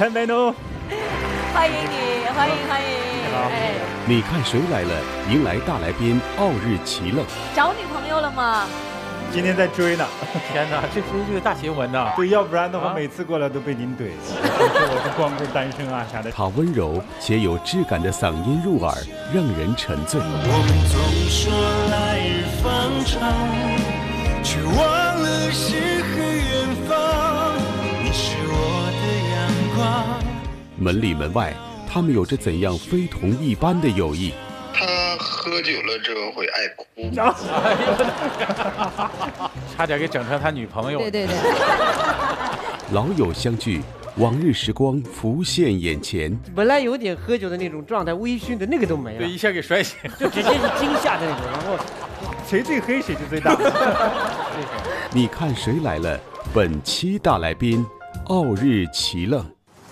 陈美奴， 欢迎你，欢迎欢迎。哎， 你看谁来了？迎来大来宾奥日奇乐。 找女朋友了吗？ 今天在追呢。 天哪，这是个大新闻呐！ 对，要不然的话，每次过来都被您怼，说我是光棍单身啊啥的。 他温柔且有质感的嗓音入耳，让人沉醉。 我们总说来日方长，却忘了诗和远方。你是我的阳光。 门里门外，他们有着怎样非同一般的友谊？ 他喝酒了之后会爱哭， 差点给整成他女朋友。 对对对。 老友相聚，往日时光浮现眼前。 本来有点喝酒的那种状态，微醺的那个都没了， 对，一下给甩醒， 就直接是惊吓的那种，然后谁最黑谁就最大。 你看谁来了？本期大来宾奥日奇乐。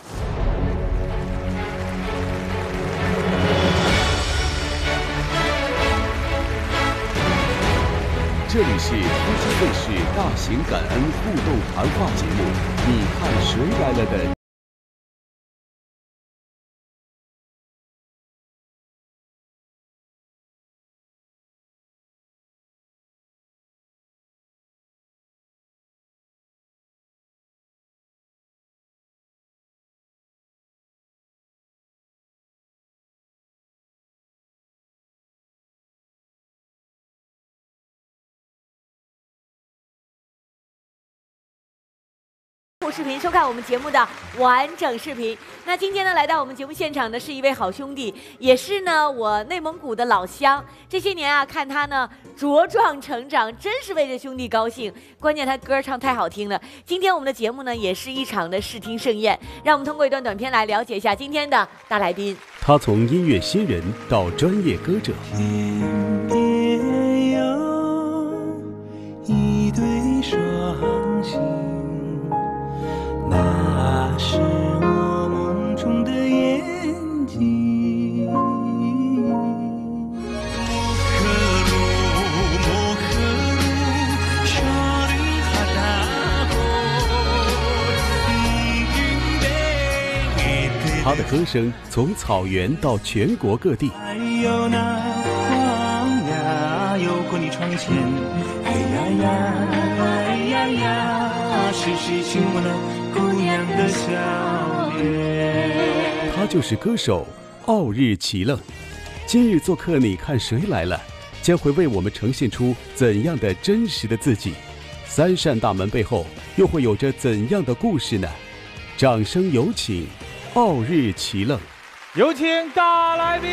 这里是天津卫视大型感恩互动谈话节目，你看谁来了的。 视频收看我们节目的完整视频。那今天呢，来到我们节目现场的是一位好兄弟，也是呢我内蒙古的老乡。这些年啊，看他呢茁壮成长，真是为这兄弟高兴。关键他歌唱太好听了。今天我们的节目呢，也是一场的视听盛宴。让我们通过一段短片来了解一下今天的大来宾。 他从音乐新人到专业歌者。 天边有一对双星。那是我梦中的眼睛。 他的歌声从草原到全国各地。 还有那荒崖游过你窗前，哎呀呀，哎呀呀，是谁亲吻了姑娘的笑脸？ 他就是歌手奥日奇乐。今日做客你看谁来了，将会为我们呈现出怎样的真实的自己？三扇大门背后又会有着怎样的故事呢？掌声有请奥日奇乐。 有请大来宾。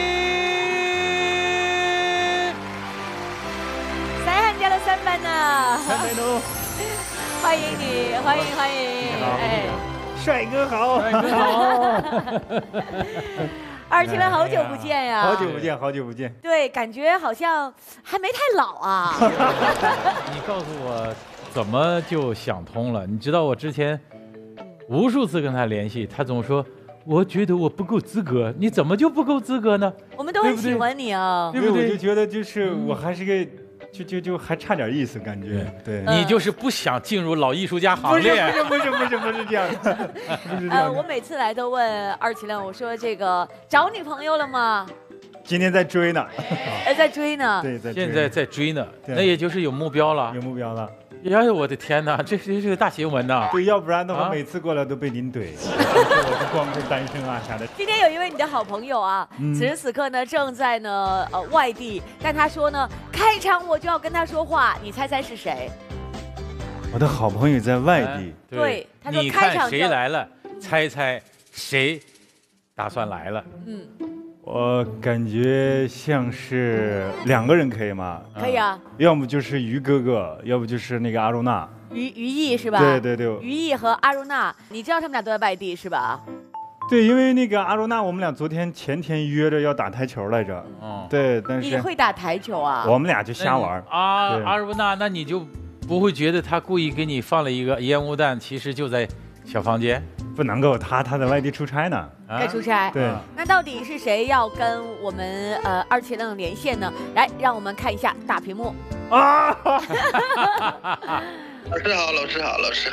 3加了3班呢。 陈美奴， 欢迎你，欢迎欢迎。哎， 帅哥好， 帅哥好。 二奇乐好久不见呀！ 好久不见，好久不见。 对，感觉好像还没太老啊。 你告诉我，怎么就想通了？你知道我之前无数次跟他联系，他总说我觉得我不够资格。你怎么就不够资格呢？ 我们都很喜欢你啊， 对不对？我就觉得就是我还是个。就还差点意思，感觉对。 你就是不想进入老艺术家行列。 不是这样的，不是这样的。 我每次来都问二奇乐，我说这个找女朋友了吗？ 今天在追呢。 在追呢。 对，在追。 现在在追呢，那也就是有目标了。 有目标了。 哎呦我的天哪，这是个大新闻呐！ 对，要不然的话，每次过来都被您怼，说我是光棍单身啊啥的。 今天有一位你的好朋友啊，此时此刻呢正在呢外地，但他说呢开场我就要跟他说话，你猜猜是谁？ 我的好朋友在外地。 对，他说你开场看谁来了，猜猜谁打算来了？ 我感觉像是2个人，可以吗？ 可以啊。 要么就是于哥哥，要不就是那个阿如娜。 于毅是吧？ 对。 于毅和阿如娜，你知道他们俩都在外地是吧？ 对，因为那个阿如娜，我们俩前天约着要打台球来着。对，但是你会打台球啊？ 我们俩就瞎玩。 阿如娜，那你就不会觉得他故意给你放了一个烟雾弹，其实就在小房间？ 不能够，他在外地出差呢。 在出差。 对。 那到底是谁要跟我们二奇乐连线呢？来，让我们看一下大屏幕。 老师好，老师好，老师好。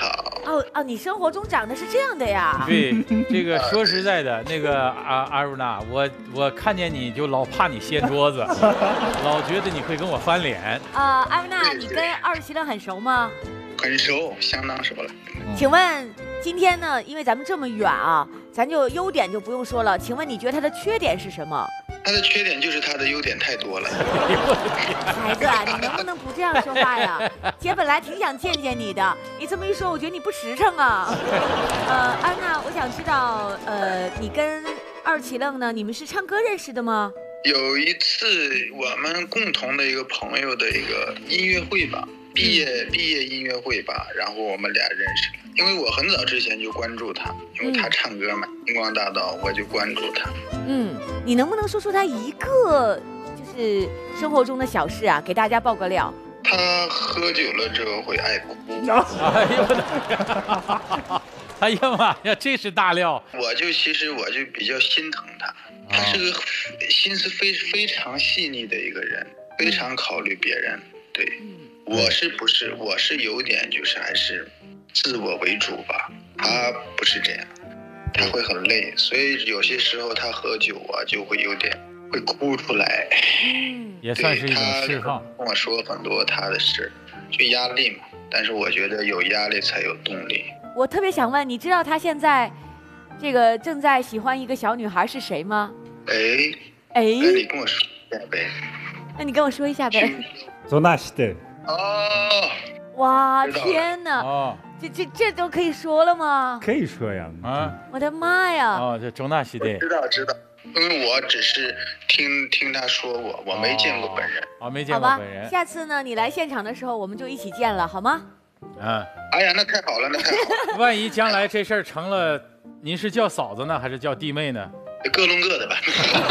哦，你生活中长得是这样的呀？ 对，这个说实在的，那个阿如娜，我看见你就老怕你掀桌子，老觉得你会跟我翻脸。 阿如娜，你跟27很熟吗？ 很熟，相当熟了。 请问今天呢，因为咱们这么远啊，咱就优点就不用说了。请问你觉得他的缺点是什么？ 他的缺点就是他的优点太多了。 孩子啊，你能不能不这样说话呀？姐本来挺想见见你的，你这么一说，我觉得你不实诚啊。安娜，我想知道，你跟27呢，你们是唱歌认识的吗？ 有一次我们共同的一个朋友的一个音乐会吧，毕业音乐会吧，然后我们俩认识了。因为我很早之前就关注他，因为他唱歌嘛，星光大道，我就关注他。 你能不能说出他一个就是生活中的小事啊，给大家爆个料？ 他喝酒了之后会爱哭。 哎呦我的，哎呀妈呀，这是大料。 其实我就比较心疼他，他是个心思非常细腻的一个人，非常考虑别人。对，我是有点就是还是自我为主吧，他不是这样，他会很累，所以有些时候他喝酒啊就会有点会哭出来。 也算是一种释放。 跟我说很多他的事，就压力嘛，但是我觉得有压力才有动力。 我特别想问，你知道他现在这个正在喜欢一个小女孩是谁吗？ 那你跟我说一下呗。 那你跟我说一下呗。 做那些的。 哦。 哇，天哪！哦，这都可以说了吗？ 可以说呀。 我的妈呀！ 哦，这周纳西的。 知道，因为我只是听他说过，我没见过本人。 没见过本人。 好吧，下次呢，你来现场的时候，我们就一起见了，好吗？ 哎呀，那太好了，那太好了。 万一将来这事儿成了，您是叫嫂子呢，还是叫弟妹呢？ 各弄各的吧。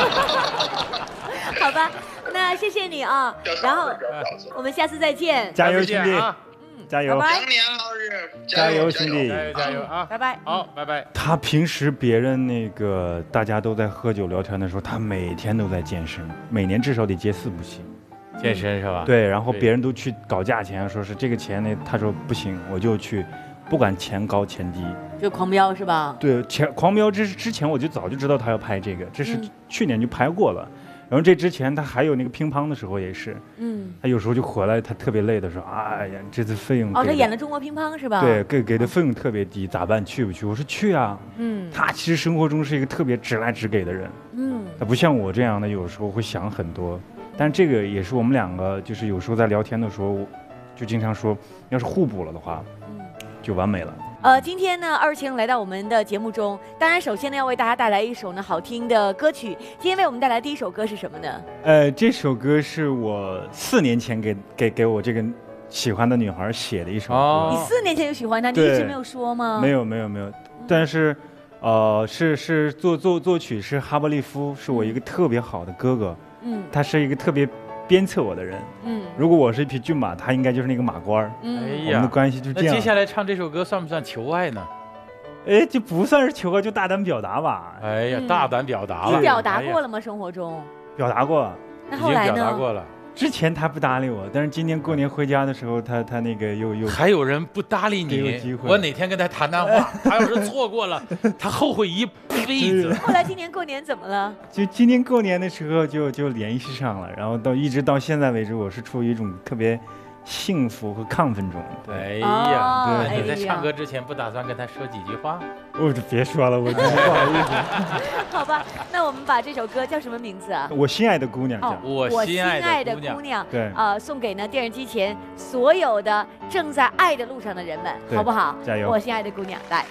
好吧，那谢谢你啊，然后我们下次再见。 加油，兄弟！加油！ 拜拜。老师， 加油，兄弟！ 加油啊！ 拜拜。 好，拜拜。 他平时别人那个大家都在喝酒聊天的时候，他每天都在健身，每年至少得接4部戏。 健身是吧？ 对，然后别人都去搞价钱，说是这个钱呢，他说不行，我就去，不管钱高钱低， 就狂飙是吧？ 对，狂飙之前我就早就知道他要拍这个，这是去年就拍过了。然后这之前他还有那个乒乓的时候也是，他有时候就回来，他特别累的时候，哎呀，这次费用他演了中国乒乓是吧？ 对，给的费用特别低，咋办？去不去？我说去啊。他其实生活中是一个特别直来直给的人，他不像我这样的，有时候会想很多。但这个也是我们两个，就是有时候在聊天的时候，就经常说，要是互补了的话，就完美了。 今天呢，27来到我们的节目中，当然首先呢要为大家带来一首呢好听的歌曲。今天为我们带来第一首歌是什么呢？ 这首歌是我4年前给我这个喜欢的女孩写的一首歌。 你4年前就喜欢她，你一直没有说吗？ 没有，但是，是作曲是哈伯利夫，是我一个特别好的哥哥。他是一个特别鞭策我的人。如果我是一匹骏马，他应该就是那个马官。 哎呀， 我们的关系就这样。 那接下来唱这首歌算不算求爱呢？ 就不算是求爱，就大胆表达吧。 哎呀，大胆表达了。 你表达过了吗？生活中？ 表达过。 那后来呢？ 表达过了。 之前他不搭理我，但是今年过年回家的时候，他那个又还有人不搭理你。我哪天跟他谈谈话，他要是错过了，他后悔一辈子。 后来今年过年怎么了？ 就今年过年的时候就联系上了，然后一直到现在为止，我是处于一种特别幸福和亢奋中。 哎呀，对，你在唱歌之前不打算跟他说几句话？ 我就别说了，我真是不好意思。 好吧，那我们把这首歌叫什么名字啊？ 我心爱的姑娘。 我心爱的姑娘。 对， 送给呢电视机前所有的正在爱的路上的人们，好不好？ 加油！ 我心爱的姑娘，来。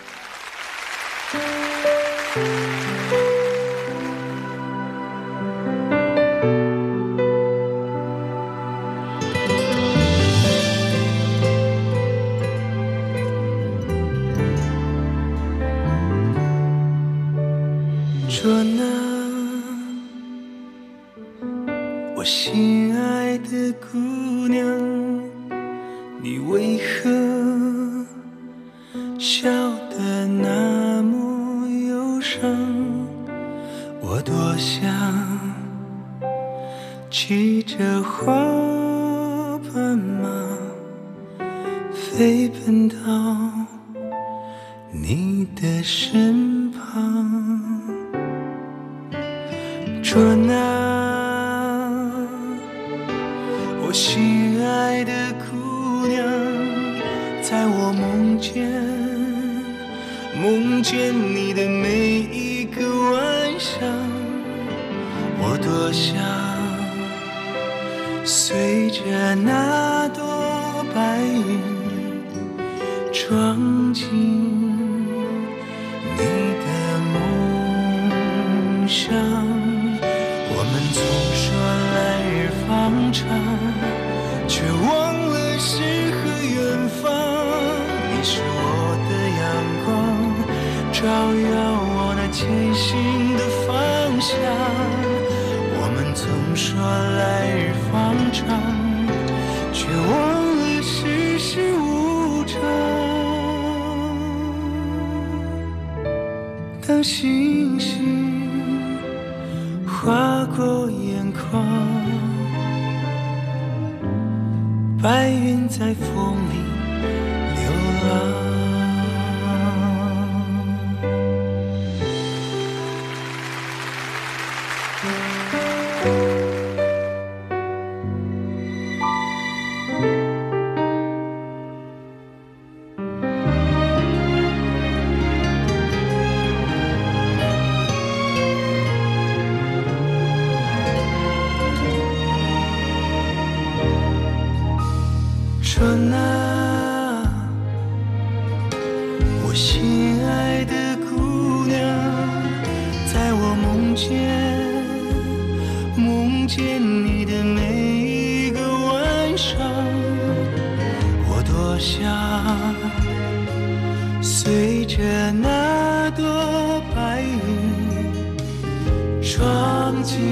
说呢，我心爱的姑娘，你为何笑得那么忧伤？我多想骑着花斑马飞奔到的身旁。转啊，我心爱的姑娘，在我梦见你的每一个晚上，我多想随着那朵白云闯进你的梦乡。我们总说来日方长，却忘了诗和远方。你是我的阳光，照耀我那前行的方向。我们总说来日方长，却忘了世事无常。当星星划过眼眶，白云在风里流浪。转啊，我心爱的姑娘，在我梦见你的每一个晚上，我多想随着那朵白云闯进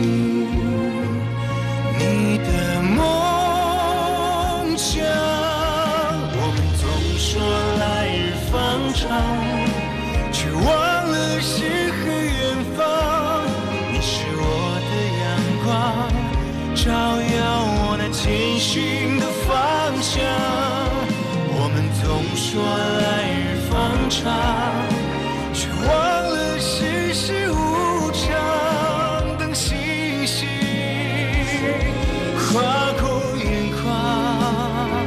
你的梦乡。却忘了诗和远方。你是我的阳光，照耀我那前行的方向。我们总说来日方长，却忘了世事无常。等星星划过眼眶，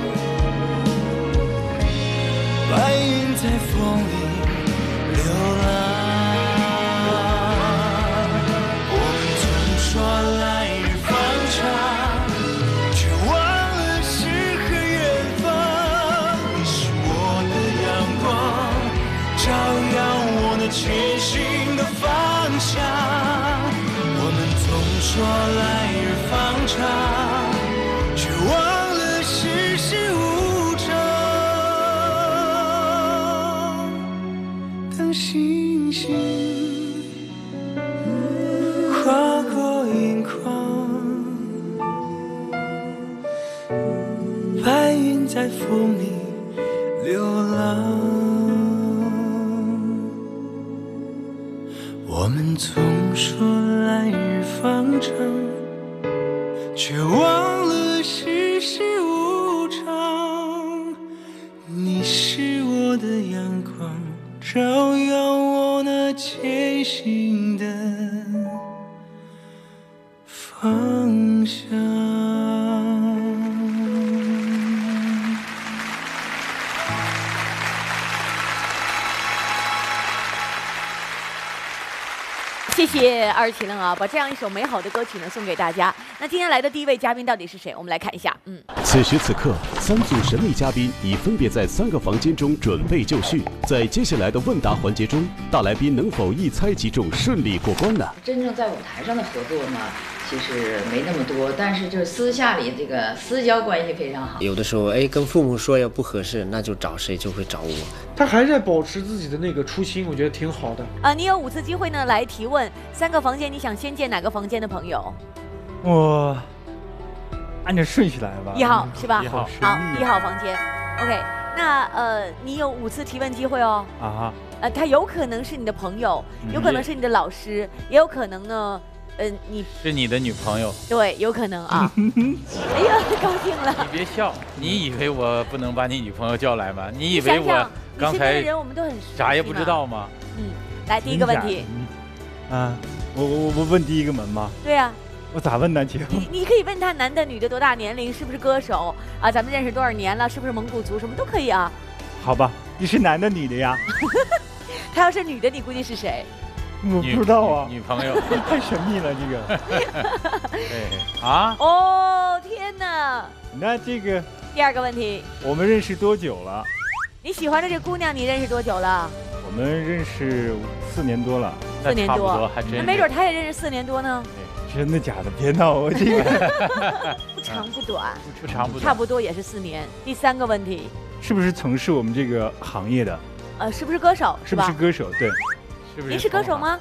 白云在风里流浪。我们总说来日方长，却忘了诗和远方。你是我的阳光，照耀我那前行的方向。我们总说来日方长，却忘了世事无常。当星星划过眼眶，白云在风里流浪。我们总说来日方长，却忘了世事无常。你是我的阳光，照耀我那前行的方向。 谢谢二奇楞啊，把这样一首美好的歌曲呢送给大家。那今天来的第一位嘉宾到底是谁？我们来看一下。 此时此刻，3组神秘嘉宾已分别在3个房间中准备就绪。在接下来的问答环节中，大来宾能否一猜即中，顺利过关呢？ 真正在舞台上的合作呢，其实没那么多，但是就是私下里这个私交关系非常好。 有的时候，跟父母说要不合适，那就找谁就会找我。 他还在保持自己的那个初心，我觉得挺好的。 你有5次机会呢来提问，3个房间，你想先见哪个房间的朋友？ 我按照顺序来吧。 1号是吧？ 好 ，1号房间。OK， 那你有5次提问机会哦。 啊。 他有可能是你的朋友，有可能是你的老师，也有可能呢你是你的女朋友。 对，有可能啊。哎呀，高兴了。 你别笑，你以为我不能把你女朋友叫来吗？你以为我想想刚你身边才的人我们都很熟悉啥也不知嘛。 道吗？ 来第一个问题。 啊，我问第一个门吗？ 对呀。 我咋问呢，姐？ 你可以问他男的女的多大年龄，是不是歌手啊？咱们认识多少年了？是不是蒙古族？什么都可以啊。 好吧，你是男的女的呀？ 他要是女的，你估计是谁？ 我不知道啊。 女朋友。 太神秘了，这个。 对啊。 哦，天哪！ 那这个第二个问题， 我们认识多久了？ 你喜欢的这姑娘，你认识多久了？ 我们认识4年多了。 4年多， 还真。 那没准他也认识4年多呢。 真的假的？别闹，我这个不长不短， 不长不短， 差不多也是4年。第三个问题， 是不是从事我们这个行业的？ 是不是歌手？ 是不是歌手？对， 是不是？ 您是歌手吗？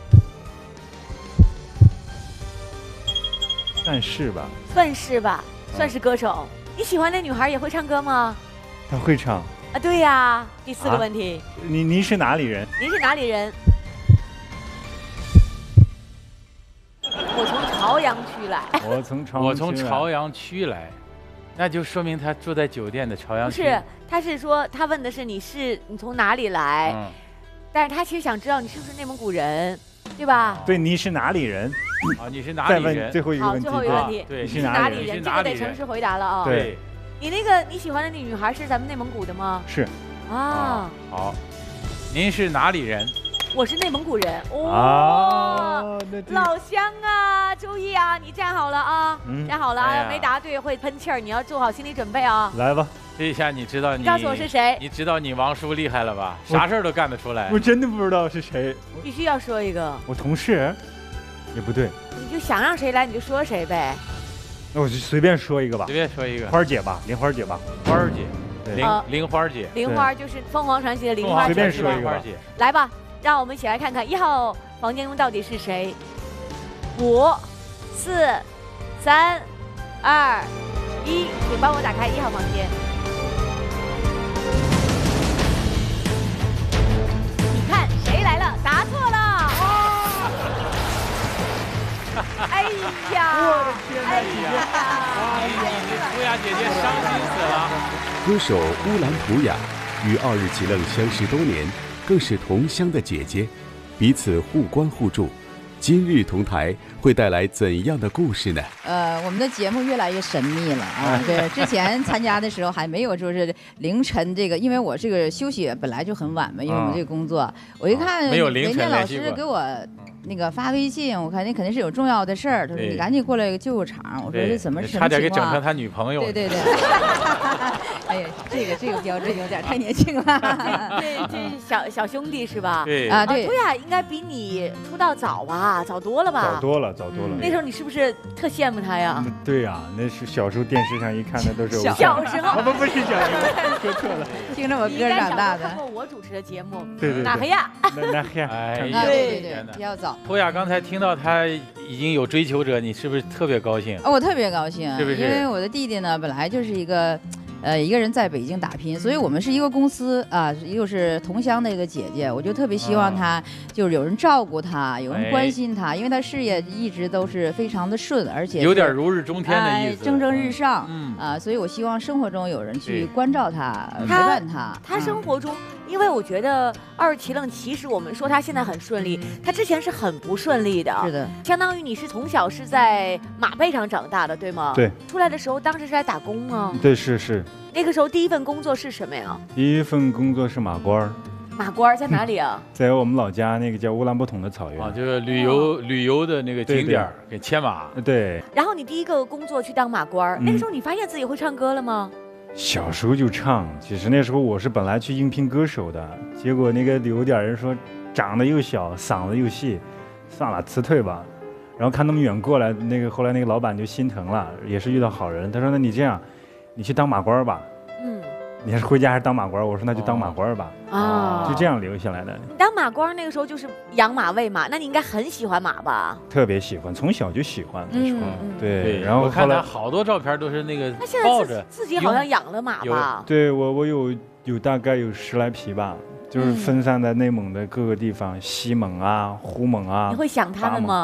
算是吧。 算是吧，算是歌手。你喜欢那女孩也会唱歌吗？ 她会唱。 啊，对呀。第4个问题， 您是哪里人？ 您是哪里人？我从朝阳区来。 我从朝阳区来，那就说明他住在酒店的朝阳区。 不是，他是说他问的是你从哪里来，但是他其实想知道你是不是内蒙古人，对吧？ 对，你是哪里人？ 啊，你是哪里人？ 再问最后一个问题。 好，最后一个问题， 对， 你是哪里人？这个得诚实回答了啊。 对。 你喜欢的那女孩是咱们内蒙古的吗？ 是。 啊。 好，您是哪里人？ 我是内蒙古人。哦，老乡啊，周毅啊，你站好了啊，站好了啊，没答对会喷气儿，你要做好心理准备啊。 来吧， 这一下你知道你告诉我是谁？ 你知道你王叔厉害了吧？啥事儿都干得出来。 我真的不知道是谁。 必须要说一个。 我同事，也不对。 你就想让谁来你就说谁呗。 那我就随便说一个吧。 随便说一个。 花姐吧，玲花姐吧。 花儿姐，玲花姐。 玲花就是凤凰传奇的玲花姐。 随便说一个吧。 来吧。让我们一起来看看1号房间中到底是谁。5、4、3、2、1，请帮我打开1号房间。你看谁来了？答错了。哎呀！ 我的天哪！ 你图雅姐姐伤心死了。 歌手乌兰图雅与奥日齐楞相识多年。更是同乡的姐姐，彼此互关互助。今日同台会带来怎样的故事呢？ 我们的节目越来越神秘了啊！对，之前参加的时候还没有说是凌晨这个，因为我这个休息本来就很晚嘛，因为我们这个工作，我一看人家老师给我那个发微信，我看那肯定是有重要的事儿，他说你赶紧过来救个场。我说这怎么什么情况？ 差点给整成他女朋友。 对。哎呀，这个标准有点太年轻了。 这是小兄弟是吧？ 对啊，对。 图雅应该比你出道早吧？早多了吧？ 早多了。 那时候你是不是特羡慕他呀？ 对呀，那是小时候电视上一看，那都是小时候。 不是小时候，说错了。 听着我歌长大的。 看过我主持的节目。 对。 哪黑呀？ 哪黑呀？ 对，比较早。 图雅刚才听到他已经有追求者，你是不是特别高兴？ 我特别高兴， 是不是？ 因为我的弟弟呢，本来就是一个人在北京打拼，所以我们是一个公司啊，又是同乡的一个姐姐，我就特别希望他就是有人照顾他，有人关心他，因为他事业一直都是非常的顺，而且有点如日中天的意思， 蒸蒸日上，所以我希望生活中有人去关照他，陪伴他。 他生活中，因为我觉得奥日齐楞其实我们说他现在很顺利，他之前是很不顺利的。 是的， 相当于你是从小是在马背上长大的，对吗？ 对。 出来的时候，当时是在打工吗？ 对，是。 那个时候第一份工作是什么呀？ 第一份工作是马官。 马官在哪里啊？ 在我们老家那个叫乌兰布统的草原啊，就是旅游的那个景点，给牵马。 对。 然后你第一个工作去当马官，那个时候你发现自己会唱歌了吗？ 小时候就唱，其实那时候我是本来去应聘歌手的，结果那个有点人说长得又小，嗓子又细，算了辞退吧。然后看那么远过来，后来那个老板就心疼了，也是遇到好人，他说那你这样，你去当马官吧。你还是回家还是当马官？我说那就当马官吧。就这样留下来的。 你当马官那个时候就是养马喂马，那你应该很喜欢马吧？ 特别喜欢，从小就喜欢。对。然后我看他好多照片都是那个他现在自己好像养了马吧？ 对，我有大概有10来匹吧，就是分散在内蒙的各个地方，西蒙啊、呼蒙啊。 你会想他们吗？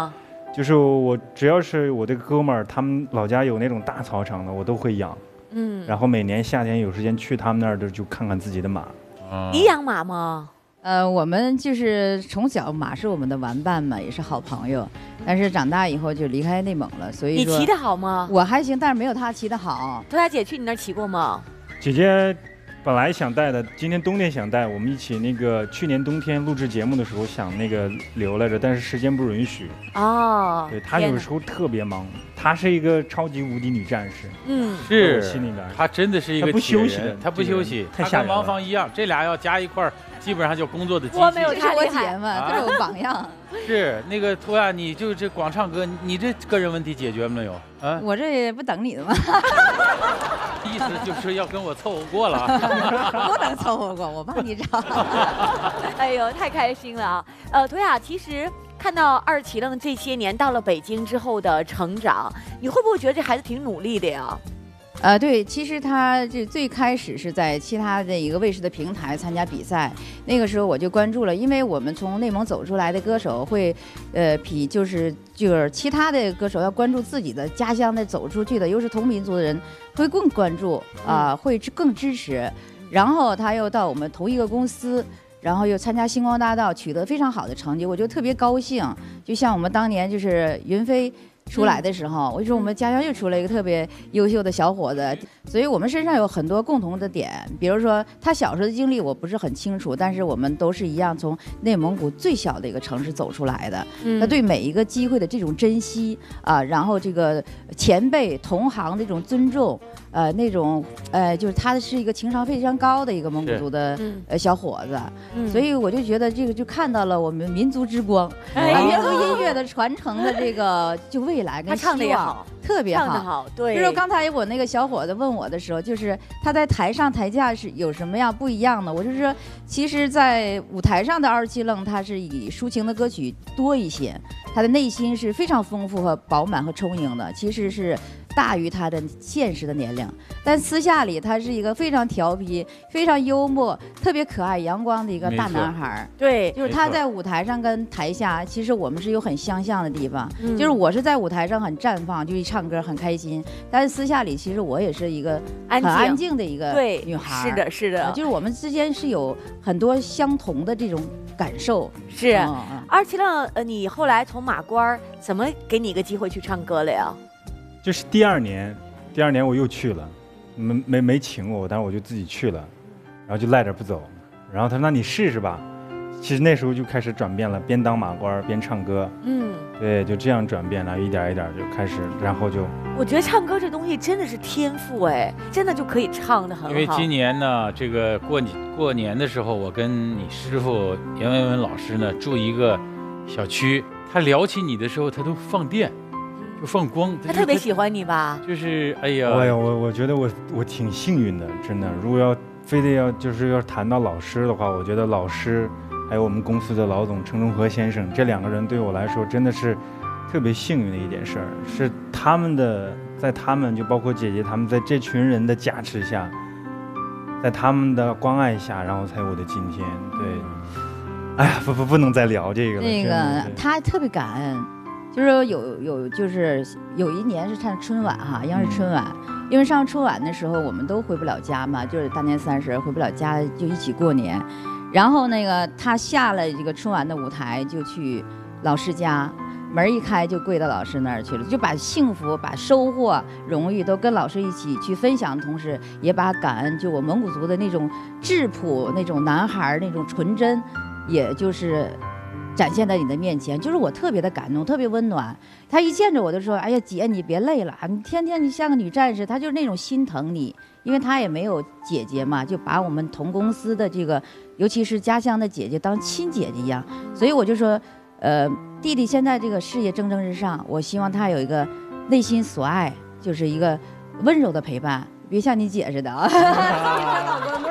就是我只要是我的哥们儿，他们老家有那种大草场的，我都会养。然后每年夏天有时间去他们那儿的，就看看自己的马。 你养马吗？ 我们就是从小马是我们的玩伴嘛，也是好朋友。但是长大以后就离开内蒙了，所以说你骑得好吗？ 我还行，但是没有他骑得好。 托雅姐去你那儿骑过吗？ 姐姐本来想带的，今年冬天想带，我们一起那个去年冬天录制节目的时候想那个留来着，但是时间不允许。 哦， 对，她有时候特别忙，她是一个超级无敌女战士。 是， 心里边她真的是一个不休息的， 她不休息， 太吓人了。 跟王芳一样，这俩要加一块儿，基本上就工作的机器。 我没有她厉害嘛，这是我榜样。 是那个托雅，你就这光唱歌，你这个人问题解决没有？啊， 我这也不等你的吗？ 意思就是要跟我凑合过了。 不能凑合过，我帮你找。 哎呦，太开心了啊！托雅，其实看到二奇楞这些年到了北京之后的成长，你会不会觉得这孩子挺努力的呀？ 对，其实他这最开始是在其他的一个卫视的平台参加比赛，那个时候我就关注了，因为我们从内蒙走出来的歌手会，比就是其他的歌手要关注自己的家乡的走出去的，又是同民族的人，会更关注会更支持。然后他又到我们同一个公司，然后又参加星光大道，取得非常好的成绩，我就特别高兴。就像我们当年就是云飞出来的时候，我就说我们家乡又出来一个特别优秀的小伙子，所以我们身上有很多共同的点。比如说他小时候的经历我不是很清楚，但是我们都是一样从内蒙古最小的一个城市走出来的。他对每一个机会的这种珍惜然后这个前辈同行的这种尊重，那种就是他是一个情商非常高的一个蒙古族的小伙子，所以我就觉得这个就看到了我们民族之光，民族音乐的传承的这个就未来跟希望， 他唱的也好， 特别好， 唱得好，对。 就是刚才我那个小伙子问我的时候，就是他在台上台下是有什么样不一样的？我就说，其实，在舞台上的二七楞，他是以抒情的歌曲多一些，他的内心是非常丰富和饱满和充盈的，其实是大于他的现实的年龄。但私下里，他是一个非常调皮、非常幽默、特别可爱、阳光的一个大男孩。 对， 就是他在舞台上跟台下，其实我们是有很相像的地方。就是我是在舞台上很绽放，就一唱歌很开心，但是私下里其实我也是一个很安静的一个女孩。 是的，是的， 就是我们之间是有很多相同的这种感受。 是，二七楞，你后来从马官怎么给你一个机会去唱歌了呀？ 就是第二年我又去了，没请我，但是我就自己去了，然后就赖着不走。然后他说：“那你试试吧。”其实那时候就开始转变了，边当马官边唱歌。对，就这样转变了，一点一点就开始，然后就。 我觉得唱歌这东西真的是天赋哎，真的就可以唱得很好。 因为今年呢，这个过年的时候，我跟你师傅阎维文老师呢住一个小区，他聊起你的时候，他都放电。就放光， 他特别喜欢你吧？ 就是哎呀， 我觉得我挺幸运的，真的。如果要非得要谈到老师的话，我觉得老师还有我们公司的老总程中和先生，这两个人对我来说真的是特别幸运的一件事儿。是他们就包括姐姐他们在这群人的加持下，在他们的关爱下，然后才有我的今天。对，哎呀，不能再聊这个了。 那个他特别感恩。就是有一年是唱春晚哈，央视春晚，因为上春晚的时候我们都回不了家嘛，就是大年30回不了家，就一起过年。然后那个他下了这个春晚的舞台，就去老师家，门一开就跪到老师那儿去了，就把幸福、把收获、荣誉都跟老师一起去分享的同时，也把感恩，就我蒙古族的那种质朴、那种男孩那种纯真，也就是展现在你的面前，就是我特别的感动，特别温暖。他一见着我就说：“哎呀，姐，你别累了，你天天你像个女战士。”他就是那种心疼你，因为他也没有姐姐嘛，就把我们同公司的这个，尤其是家乡的姐姐当亲姐姐一样。所以我就说，弟弟现在这个事业蒸蒸日上，我希望他有一个内心所爱，就是一个温柔的陪伴，别像你姐似的啊，老光棍了。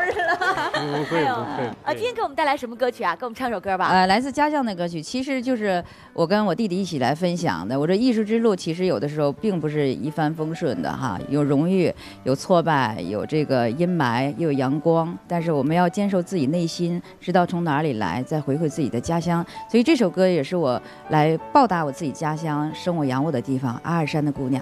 不会不会。 今天给我们带来什么歌曲啊？给我们唱首歌吧。 来自家乡的歌曲，其实就是我跟我弟弟一起来分享的。我这艺术之路其实有的时候并不是一帆风顺的哈，有荣誉，有挫败，有这个阴霾，又有阳光。但是我们要坚守自己内心，知道从哪里来，再回馈自己的家乡。所以这首歌也是我来报答我自己家乡生我养我的地方阿尔山的姑娘。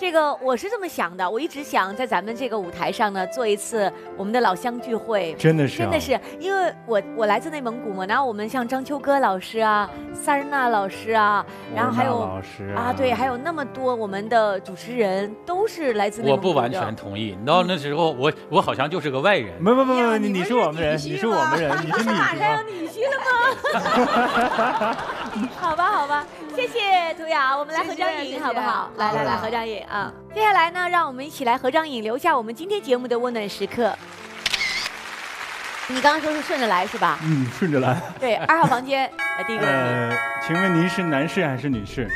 这个我是这么想的，我一直想在咱们这个舞台上呢做一次我们的老乡聚会， 真的是， 真的是，因为我来自内蒙古嘛，然后我们像张秋歌老师啊、萨尔娜老师啊，然后还有老师啊，对，还有那么多我们的主持人都是来自内蒙古的。 我不完全同意，你到那时候我好像就是个外人。 不，你是我们人，你是我们人，你是你。 马上有女婿了吗？好吧，谢谢涂雅，我们来合张影好不好？来合张影啊！接下来呢，让我们一起来合张影，留下我们今天节目的温暖时刻。你刚刚说是顺着来是吧？ 顺着来。 对，2号房间第一个问题， 请问您是男士还是女士？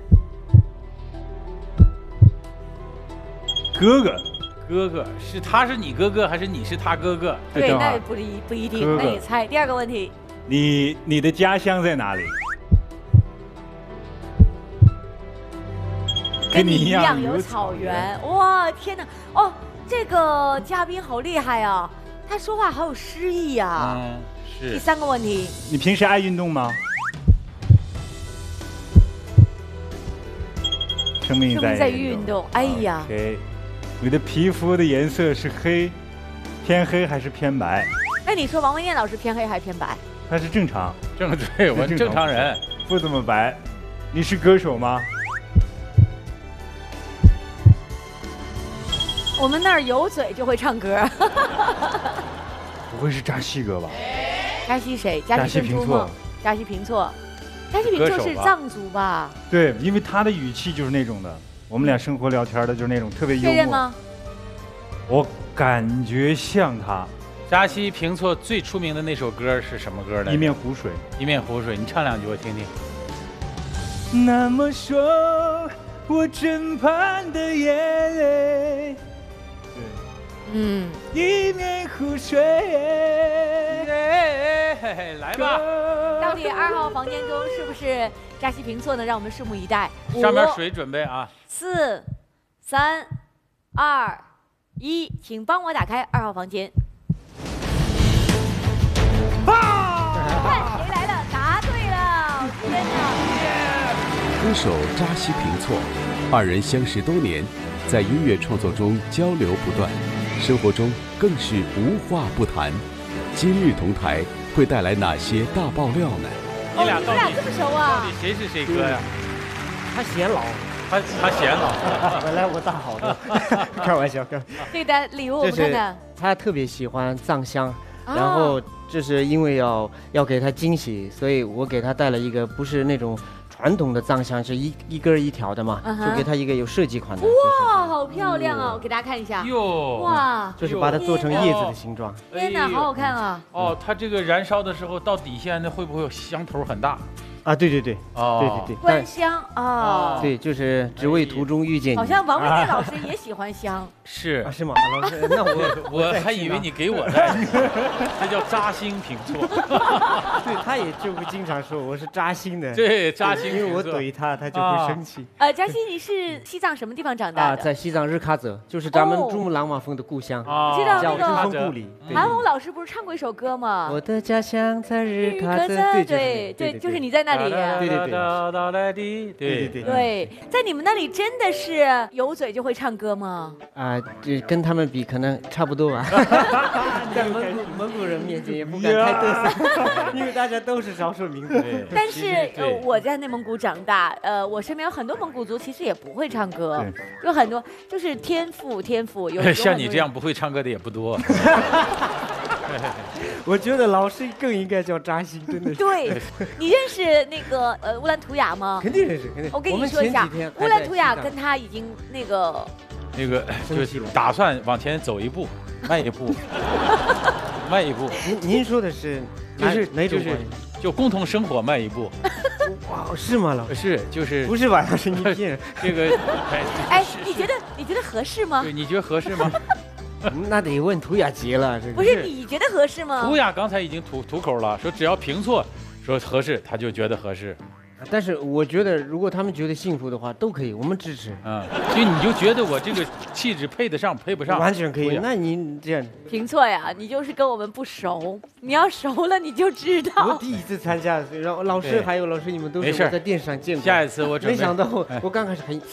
哥哥是他是你哥哥还是你是他哥哥？ 对，那不一定。那你猜。第二个问题， 你的家乡在哪里？ 跟你一样有草原。哇，天哪！哦，这个嘉宾好厉害啊，他说话好有诗意啊。是。第3个问题， 你平时爱运动吗？生命在运动。哎呀。 你的皮肤的颜色是偏黑还是偏白？ 那你说王文艳老师偏黑还是偏白？ 他是正常， 对，我正常人， 不怎么白。你是歌手吗？ 我们那儿有嘴就会唱歌。 不会是扎西哥吧？ 扎西谁？扎西平错。扎西平错是藏族吧？ 对，因为他的语气就是那种的。我们俩生活聊天的就是那种特别幽默。 确认吗？ 我感觉像他。 扎西平措最出名的那首歌是什么歌来着？ 一面湖水。 一面湖水，你唱2句我听听。 那么说，我枕畔的眼泪。一面湖水。 来吧。 到底2号房间中是不是扎西平措呢？让我们拭目以待。 上面水准备啊。 4、3、2、1，请帮我打开2号房间。看谁来了，答对了！天哪！ 歌手扎西平措，2人相识多年，在音乐创作中交流不断，生活中更是无话不谈。今日同台会带来哪些大爆料呢？ 你俩这么熟啊？ 到底谁是谁哥呀？ 他显老。 他显老， 本来我大好的，开玩笑。 这个礼物我们看看， 他特别喜欢藏香，然后就是因为要给他惊喜，所以我给他带了一个不是那种传统的藏香，是一根一条的嘛，就给他一个有设计款的。 哇，好漂亮啊！我给大家看一下。 哟， 哇， 就是把它做成叶子的形状。 天哪，好好看啊！ 哦，它这个燃烧的时候到底下那会不会有香头很大？ 啊，对，对， 观香啊， 对，就是只为途中遇见你。 好像王文艳老师也喜欢香， 是吗？老师，那我还以为你给我带，这叫扎心平措。 对，他也就会经常说我是扎心的， 对，扎心， 因为我怼他，他就会生气。 扎西，你是西藏什么地方长大的？ 在西藏日喀则，就是咱们珠穆朗玛峰的故乡， 知道叫珠峰故里。 韩红老师不是唱过一首歌吗？ 我的家乡在日喀则， 对，就是你在那里。对，在你们那里真的是有嘴就会唱歌吗？ 这跟他们比可能差不多吧。在蒙古人面前也不敢太嘚瑟，因为大家都是少数民族。 但是我在内蒙古长大，我身边有很多蒙古族其实也不会唱歌，有很多就是天赋。有像你这样不会唱歌的也不多。 我觉得老师更应该叫扎西，真的是。 对，你认识那个乌兰图雅吗？ 肯定认识，肯定。 我跟你说一下，乌兰图雅跟他已经那个就是打算往前走一步，迈一步，迈一步。 您说的是就是哪种？ 就共同生活迈一步。 哇，是吗？老师就是不是吧？老师你骗人。 这个哎，你觉得合适吗？ 对，你觉得合适吗？ 那得问涂雅杰了。 不是你觉得合适吗？ 涂雅刚才已经吐口了，说只要平错，说合适，他就觉得合适。 但是我觉得，如果他们觉得幸福的话，都可以，我们支持。 就你就觉得我这个气质配得上，配不上， 完全可以。那您这样， 平错呀，你就是跟我们不熟，你要熟了你就知道。 我第一次参加，然后老师还有老师，你们都是我在电视上见过。 下一次我准备。 没想到我刚开始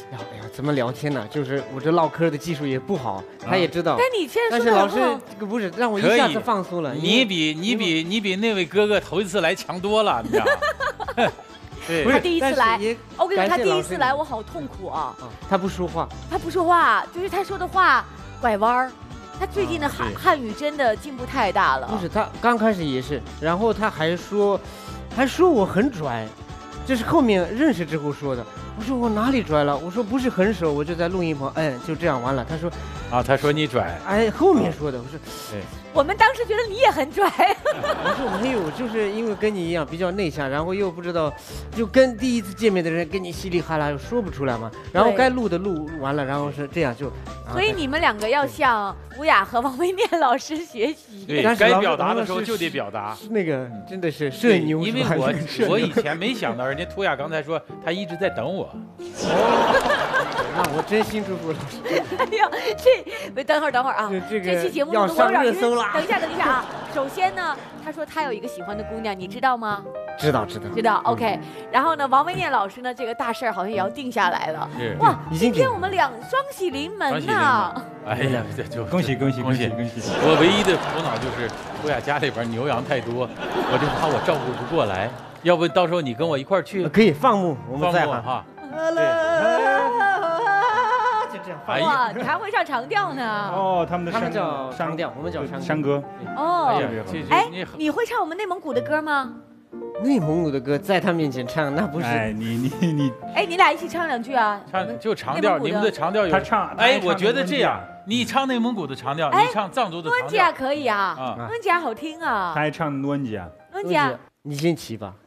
哎呀，怎么聊天呢？就是我这唠嗑的技术也不好，他也知道。 但你现在说的很好。但是老师这个不是让我一下子放松了。 你比那位哥哥头一次来强多了，你知道吗？ 对，他第一次来，我跟你说，他第一次来我好痛苦啊。 他不说话， 就是他说的话拐弯儿。他最近的汉语真的进步太大了。 不是，他刚开始也是，然后他还说我很拽。这是后面认识之后说的。我说我哪里拽了？我说不是很熟，我就在录音棚，就这样完了。 他说你拽， 后面说的。我说， 我们当时觉得你也很拽。 我说没有，就是因为跟你一样比较内向，然后又不知道，就跟第一次见面的人跟你稀里哗啦又说不出来嘛。然后该录的录完了，然后是这样就。 所以你们2个要向吴雅和王维念老师学习。 对，该表达的时候就得表达。 那个真的是社牛， 因为我以前没想到，人家涂雅刚才说他一直在等我。 那我真心祝福老师。 哎呦，等会儿啊，这期节目要上热搜了。 等一下啊！首先呢，他说他有一个喜欢的姑娘，你知道吗？ 知道。 OK， 然后呢，王维念老师呢，这个大事儿好像也要定下来了。 哇， 今天我们双喜临门呐！ 哎呀，就恭喜！ 我唯一的苦恼就是涂雅家里边牛羊太多，我就怕我照顾不过来。要不到时候你跟我一块儿去？ 可以放牧，我们再喊哈。 就这样。 哇，你还会唱长调呢？ 哦，他们叫长调，我们叫山歌。 哦，你会唱我们内蒙古的歌吗？ 内蒙古的歌在他面前唱，那不是。 你。 你俩一起唱2句啊？ 唱就长调，你们的长调有。 他唱。 我觉得这样，你唱内蒙古的长调，你唱藏族的长调。 诺基亚可以啊，诺基亚好听啊。 他还唱诺基亚。 诺基亚， 你先起吧。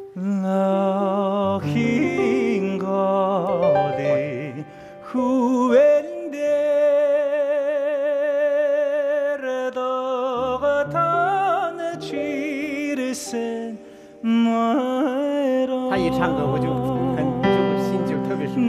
他一唱歌，我就心就特别舒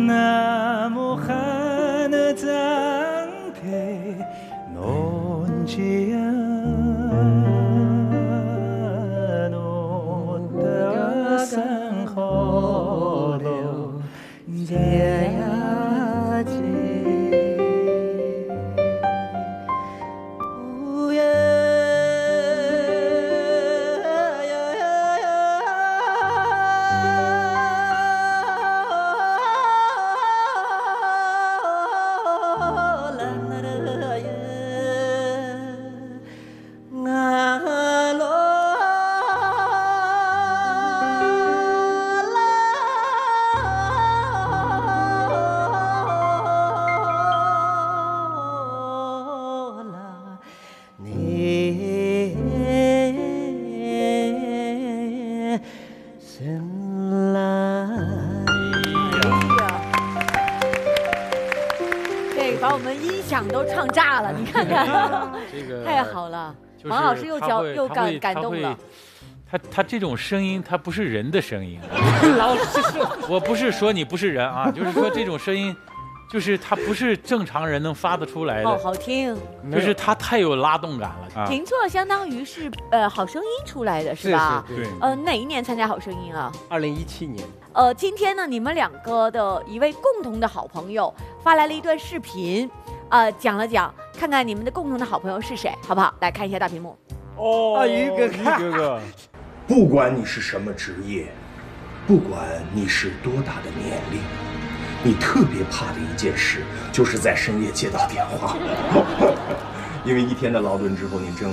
把我们音响都唱炸了，你看看，这个太好了。王老师又感动了。 他这种声音，他不是人的声音。老师，我不是说你不是人啊，就是说这种声音，就是他不是正常人能发得出来的。 哦，好听。 就是他太有拉动感了。 停错相当于是好声音出来的是吧？ 对。 哪一年参加好声音啊 ？2017年。 今天呢，你们2个的一位共同的好朋友发来了一段视频，讲了讲，看看你们的共同的好朋友是谁，好不好？来看一下大屏幕。 哦， 于哥哥。 不管你是什么职业，不管你是多大的年龄，你特别怕的一件事，就是在深夜接到电话，因为一天的劳顿之后，你正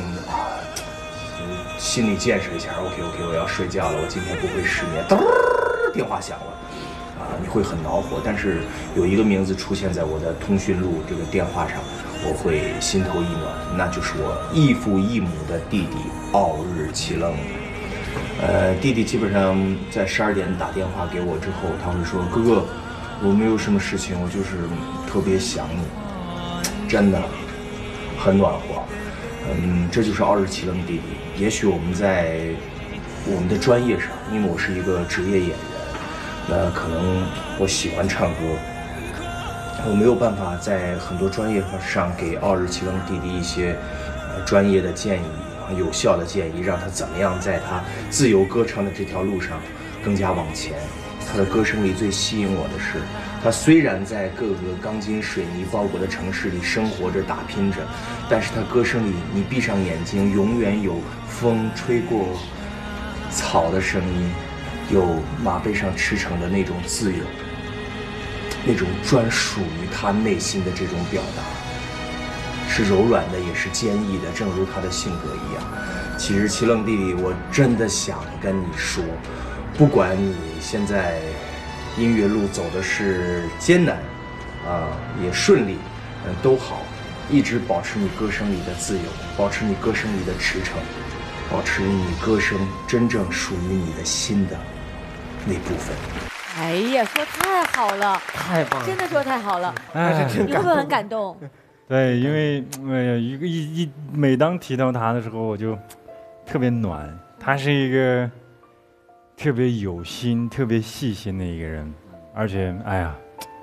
心理建设一下 ，OK， 我要睡觉了，我今天不会失眠。噔，电话响了，你会很恼火，但是有一个名字出现在我的通讯录这个电话上，我会心头一暖，那就是我异父异母的弟弟奥日奇楞。弟弟基本上在12点打电话给我之后，他会说：“哥哥，我没有什么事情，我就是特别想你，真的很暖和。”这就是奥日奇楞弟弟。也许我们在我们的专业上，因为我是一个职业演员，那可能我喜欢唱歌，我没有办法在很多专业上给奥日奇楞弟弟一些专业的建议。有效的建议，让他怎么样在他自由歌唱的这条路上更加往前。 他的歌声里最吸引我的是，他虽然在各个钢筋水泥包裹的城市里生活着、打拼着，但是他歌声里，你闭上眼睛，永远有风吹过草的声音，有马背上驰骋的那种自由，那种专属于他内心的这种表达，是柔软的，也是坚毅的，正如他的性格一样。其实齐愣弟弟，我真的想跟你说，不管你现在音乐路走的是艰难，也顺利，都好，一直保持你歌声里的自由，保持你歌声里的驰骋，保持你歌声真正属于你的心的那部分。 哎呀，说太好了， 太棒了， 真的说太好了， 哎， 你会不会很感动？ 对，因为每当提到他的时候，我就特别暖。他是一个特别有心、特别细心的一个人，而且，哎呀，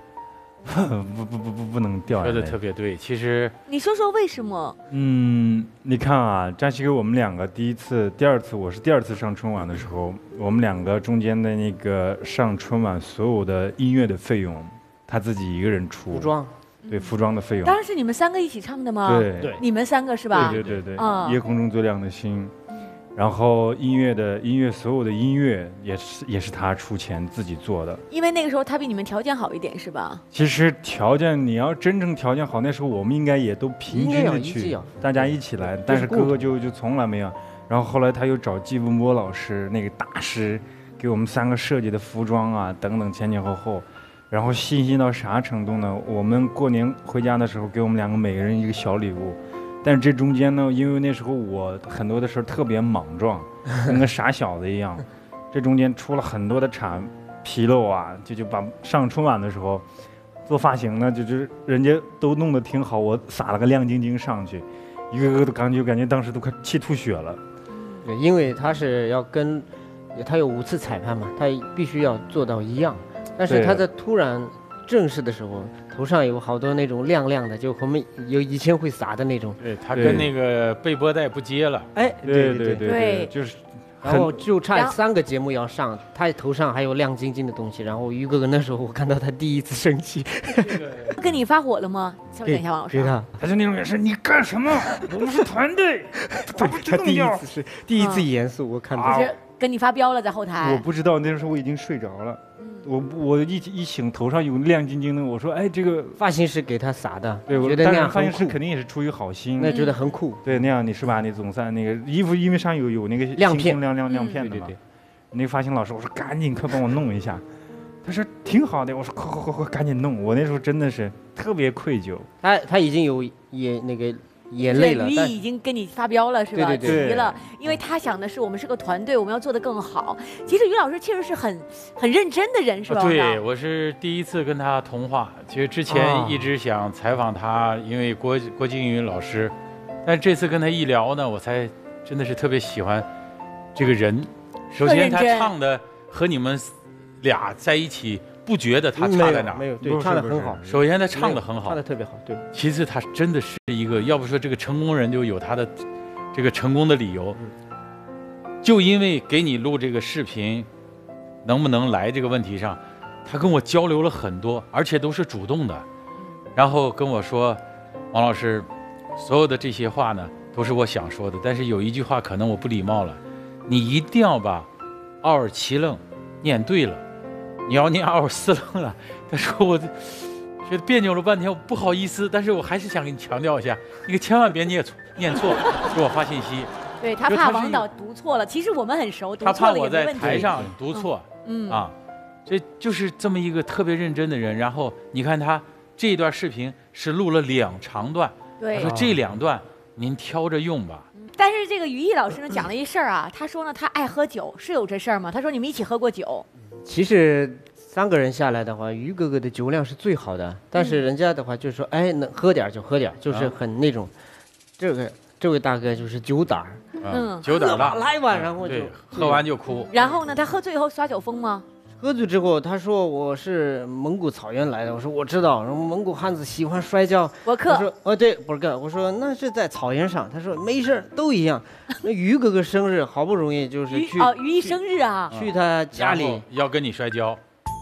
不能掉眼泪。 说的特别对，其实你说说为什么？ 你看啊，张希给我们两个第二次，我是第2次上春晚的时候，我们两个中间的那个上春晚所有的音乐的费用，他自己一个人出。 服装。 对，服装的费用。 当然是你们3个一起唱的吗？ 对， 你们3个是吧？ 对，夜空中最亮的星。然后音乐所有的音乐也是他出钱自己做的。 因为那个时候他比你们条件好一点是吧？ 其实条件你要真正条件好，那时候我们应该也都平均的去，大家一起来。但是哥哥就从来没有。然后后来他又找季文波老师那个大师，给我们3个设计的服装啊等等前后。然后细心到啥程度呢？我们过年回家的时候，给我们2个每个人一个小礼物。但是这中间呢，因为那时候我很多的事儿特别莽撞，跟个傻小子一样，这中间出了很多的纰漏啊，就把上春晚的时候做发型呢，就是人家都弄得挺好，我撒了个亮晶晶上去，一个个都感觉当时都快气吐血了。 对，因为他是要他有5次彩排嘛，他必须要做到一样。但是他在突然正式的时候，头上有好多那种亮亮的，就我们以前会撒的那种。 对，他跟那个背波带不接了。 哎， 对，就是。 然后就差3个节目要上，他头上还有亮晶晶的东西。然后于哥哥那时候我看到他第一次生气， 跟你发火了吗？等一下，王老师。 他就那种也是，你干什么？我们是团队。 他第一次严肃，我看到。 就是跟你发飙了，在后台。 我不知道，那时候我已经睡着了。我一醒，头上有亮晶晶的，我说，哎，这个发型师给他撒的， 对， 我觉得那样发型师肯定也是出于好心， 那觉得很酷， 对，那样你是吧？你总算那个衣服，因为上有那个亮片的嘛，对，那个发型老师，我说赶紧快帮我弄一下，他说挺好的，我说快赶紧弄，我那时候真的是特别愧疚， 他已经有眼泪了， 于毅已经跟你发飙了是吧？ 急了，因为他想的是我们是个团队，我们要做得更好。其实于老师确实是很认真的人，是吧？ 对，我是第一次跟他通话，其实之前一直想采访他，因为郭敬云老师，但这次跟他一聊呢，我才真的是特别喜欢这个人。首先他唱的和你们俩在一起。不觉得他差在哪？ 没有，对，唱得很好。 首先他唱得很好， 唱得特别好，对。 其次他真的是一个，要不说这个成功人就有他的这个成功的理由。就因为给你录这个视频，能不能来这个问题上，他跟我交流了很多，而且都是主动的。然后跟我说，王老师，所有的这些话呢，都是我想说的，但是有一句话可能我不礼貌了，你一定要把奥尔齐楞念对了。你要念奥尔斯楞了，他说我觉得别扭了半天，我不好意思，但是我还是想给你强调一下，你可千万别念错，给我发信息。 对他怕王导读错了，其实我们很熟，读错了也没问题。 他怕我在台上读错，这就是这么一个特别认真的人。然后你看他这一段视频是录了2长段， 对， 他说这2段您挑着用吧。 但是这个于毅老师呢讲了一事儿啊，他说呢他爱喝酒，是有这事儿吗？他说你们一起喝过酒。 其实3个人下来的话，于哥哥的酒量是最好的，但是人家的话就是说，哎，能喝点就喝点，就是很那种。这位大哥就是酒胆儿， 酒胆大， 来吧，然后就喝完就哭。 然后呢，他喝醉以后耍酒疯吗？ 喝醉之后，他说我是蒙古草原来的，我说我知道，然后蒙古汉子喜欢摔跤。 博客。 我说哦对，博客。我说那是在草原上，他说没事都一样。那于哥哥生日好不容易就是去于毅生日啊， 去他家里要跟你摔跤。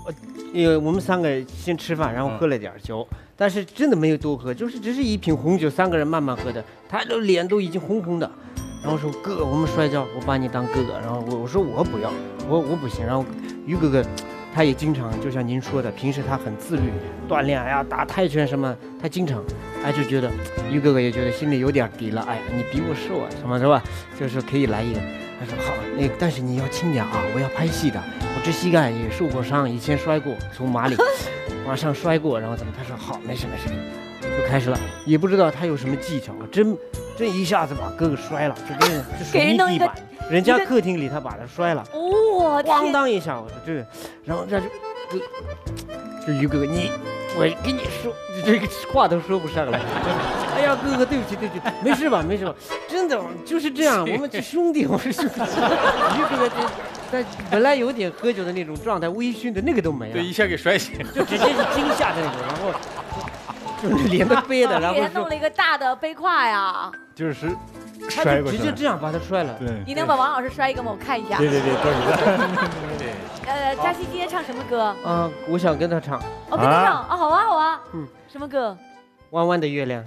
我们3个人先吃饭，然后喝了点酒，但是真的没有多喝，就是只是一瓶红酒，3个人慢慢喝的，他的脸都已经红红的。然后说哥哥，我们摔跤，我把你当哥哥。然后我说我不要，我不行。然后于哥哥，他也经常就像您说的，平时他很自律，锻炼呀，打泰拳什么，他经常，就觉得于哥哥也觉得心里有点底了。哎呀，你比我瘦啊，什么是吧？就是可以来一个。他说好，但是你要轻点啊，我要拍戏的，我这膝盖也受过伤，以前摔过，从马里往上摔过，然后怎么？他说好，没事，就开始了，也不知道他有什么技巧，真一下子把哥哥摔了，就水泥地板，人家客厅里他把他摔了，咣当一下，我说这个，然后这就于哥哥我跟你说，这个话都说不上来。哎呀，哥哥，对不起，没事吧？真的就是这样，我们是兄弟，我是兄弟。于哥哥但本来有点喝酒的那种状态，微醺的那个都没了， 对，一下给摔醒， 就直接是惊吓的那种，然后就是脸都背的，然后给他弄了一个大的背胯呀， 就是摔过去， 直接这样把他摔了。 对， 你能把王老师摔一个吗？我看一下。 对，多一个。 嘉熙今天唱什么歌？ 我想跟他唱。 跟他唱啊，好啊。什么歌？ 弯弯的月亮。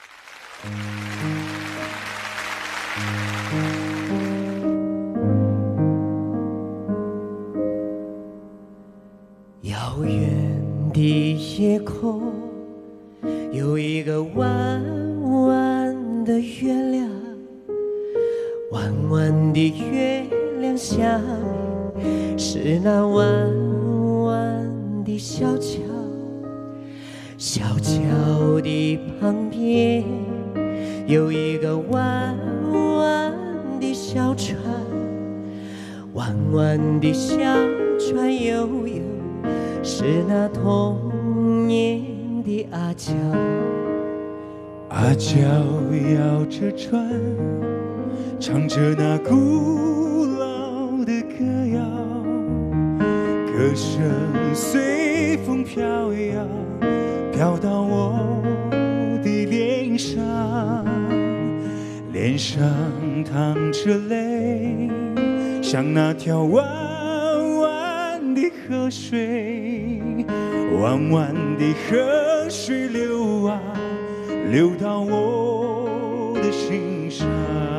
遥远的夜空有一个弯弯的月亮，弯弯的月亮下面是那弯弯的小桥，小桥的旁边有一个弯弯的小船，弯弯的小船悠悠，是那童年的阿娇。 阿娇摇着船，唱着那古老的歌谣，歌声随风飘摇，飘到我的脸上，脸上淌着泪，像那条弯弯的河水，弯弯的河水流啊，流到我的心上。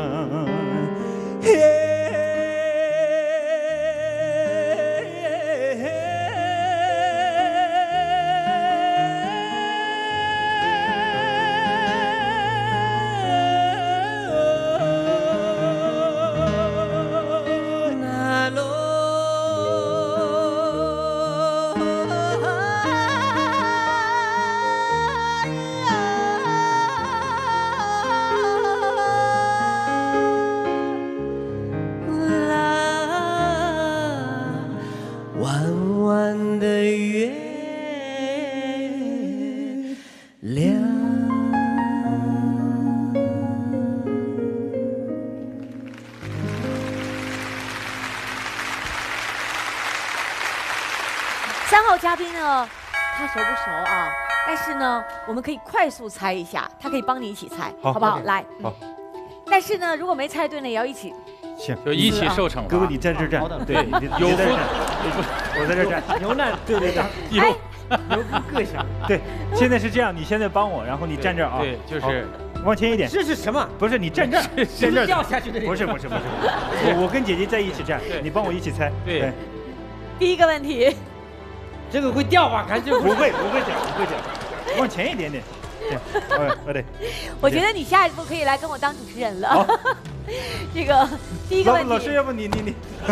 3号嘉宾呢，他熟不熟啊？但是呢，我们可以快速猜一下，他可以帮你一起猜，好不好？来， 好。 但是呢，如果没猜对呢，也要一起。 行， 就一起受惩罚。 哥哥，你在这站，对， 有福， 我在这站， 有难，对， 有福各享。 对，现在是这样，你现在帮我，然后你站这儿啊， 对，就是往前一点。 这是什么？ 不是你站这儿，站这儿掉下去的。 不是，我跟姐姐在一起站，你帮我一起猜。 对， 第一个问题。 这个会掉吧？感觉不会掉，往前一点点。对。 我觉得你下一步可以来跟我当主持人了。这个第一个问题， 老师，要不你也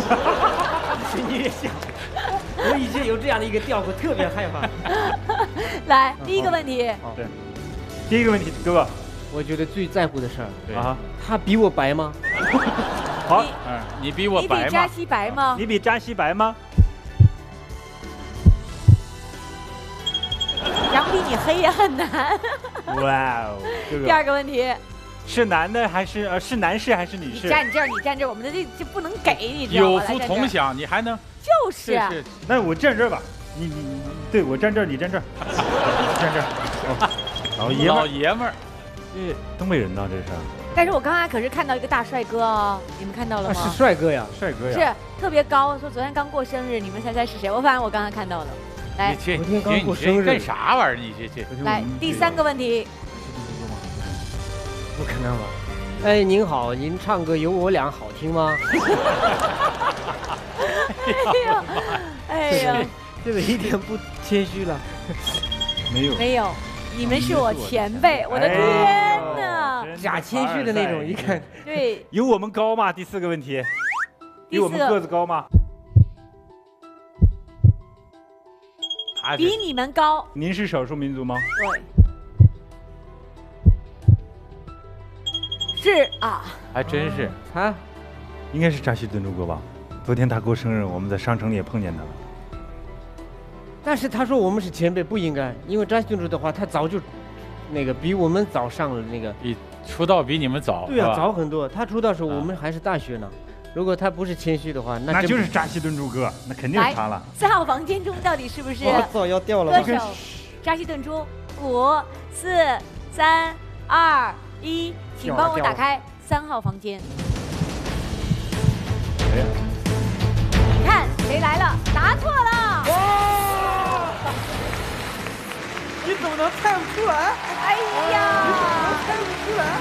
想？我以前有这样的一个调过，特别害怕。 来，第一个问题。 对，第一个问题，哥哥， 我觉得最在乎的事儿啊， 他比我白吗？ 好， 你比我白吗？ 你比扎西白吗？ 你比扎西白吗？ 杨比你黑也很难。 哇哦！ 第二个问题， 是男的还是是男士还是女士？ 你站这儿，你站这儿，我们的这不能给你知道吗？ 有福同享，你还能就是。 那我站这儿吧，你对我站这儿，你站这儿，站这儿。老爷们儿， 对， 东北人呢这是。 但是我刚才可是看到一个大帅哥哦，你们看到了吗？ 是帅哥呀， 帅哥呀， 是特别高。说昨天刚过生日，你们猜猜是谁？反正我刚才看到了。来， 昨天刚过生日， 干啥玩意儿？你这。 来，第3个问题。 不可能吧？哎，您好，您唱歌有我俩好听吗？ 哎呀， 这个一点不谦虚了。 没有，你们是我前辈，我的天哪！ 假谦虚的那种，一看。 对。 有我们高吗？第4个问题。比我们个子高吗？ 比你们高。 您是少数民族吗？ 对。是啊。 还真是啊， 应该是扎西顿主哥吧？昨天他过生日，我们在商城里也碰见他了。 但是他说我们是前辈，不应该，因为扎西顿主的话，他早就比我们早上了出道比你们早。 对啊，早很多。他出道时候我们还是大学呢。如果他不是谦虚的话， 那就是扎西顿猪哥，那肯定是他了。 3号房间中到底是不是？ 我操，要掉了！ 歌手扎西顿猪，5、4、3、2、1，请帮我打开3号房间。你看谁来了？答错了！ 哇！你怎么能猜不出来？ 哎呀！ 你怎么能猜不出来？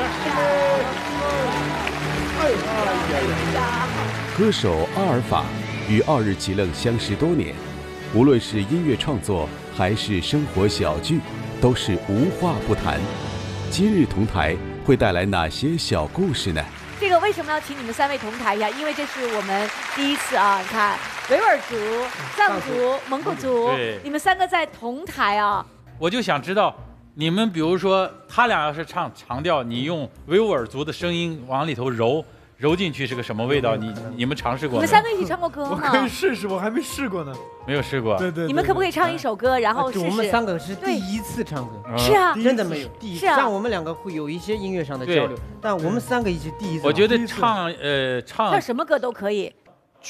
歌手阿尔法与奥日奇楞相识多年，无论是音乐创作还是生活小聚，都是无话不谈。今日同台会带来哪些小故事呢？ 这个为什么要请你们3位同台呀？因为这是我们第一次啊！你看，维吾尔族、藏族、蒙古族，你们3个在同台啊！ 我就想知道，你们比如说他俩要是唱长调，你用维吾尔族的声音往里头揉进去是个什么味道？你们尝试过吗？ 你们3个一起唱过歌吗？ 我可以试试，我还没试过呢。 没有试过。 对。 你们可不可以唱一首歌，然后试试？ 我们3个是第一次唱歌。 是啊， 真的没有第一次。 是啊， 像我们2个会有一些音乐上的交流，但我们3个一起第一次。 我觉得唱什么歌都可以。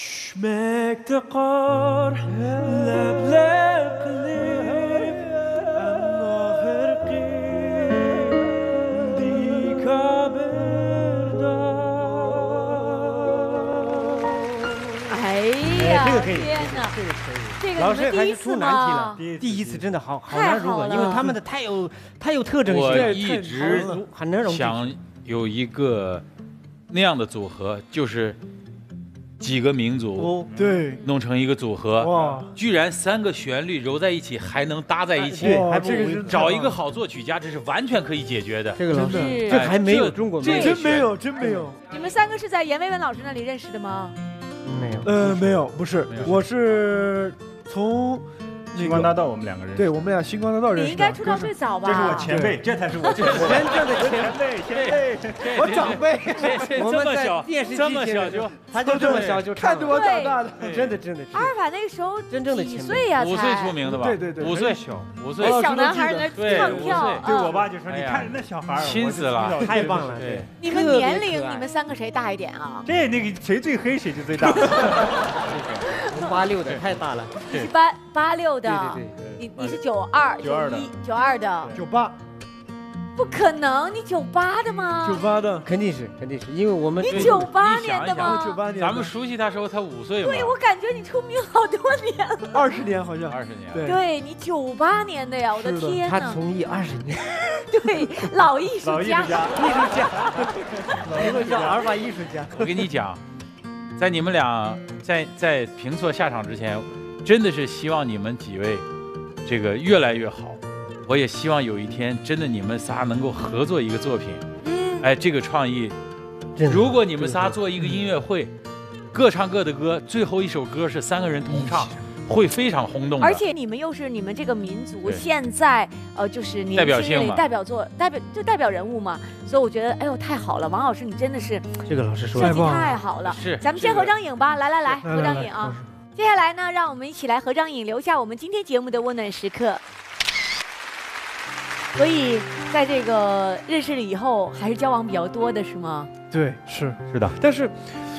这个可以， 天哪， 这个可以。 这个老师还是出难题了，第一次真的好难如果，因为他们的太有特征性。 我一直想有一个那样的组合，就是几个民族对弄成一个组合，哇！居然3个旋律揉在一起还能搭在一起，找一个好作曲家，这是完全可以解决的。 这个老师，这还没有中国， 真没有。 你们3个是在严维文老师那里认识的吗？ 没有， 没有，不是，我是从星光大道我们2个人， 对我们俩星光大道认识的。 你应该出道最早吧？ 这是我前辈，这才是我真正的前辈， 我长辈。 我们在电视机这么小就， 他就这么小就看着我长大的， 真的。 阿尔法那个时候真正的几岁呀？ 5岁出名的吧？ 对 ，5岁， 小男孩在那唱跳。 对我爸就说：“你看人那小孩， 亲死了， 太棒了。” 对， 你们年龄，你们3个谁大一点啊？ 那个谁最黑谁就最大。 86的太大了， 你是86的，对，你是92的 ，98， 不可能，你98的吗 ？98的， 肯定是，因为我们你98年的吗 ？98年， 咱们熟悉他时候他5岁嘛。 对，我感觉你出名好多年了 ，20年好像 ，20年， 对你98年的呀，我的天哪！ 他从艺20年， 对，老艺术家， 以后叫阿尔法艺术家。 我跟你讲。在你们俩在评错下场之前，真的是希望你们几位这个越来越好。我也希望有一天真的你们仨能够合作一个作品。哎，这个创意，如果你们仨做一个音乐会，各唱各的歌，最后一首歌是3个人同唱，会非常轰动的。 而且你们又是你们这个民族现在就是年轻人里代表人物嘛，所以我觉得哎呦太好了，王老师你真的是这个老师说设计太好了。 是， 咱们先合张影吧，来合张影啊！接下来呢，让我们一起来合张影，留下我们今天节目的温暖时刻。所以在这个认识了以后，还是交往比较多的是吗？ 对，是的。 但是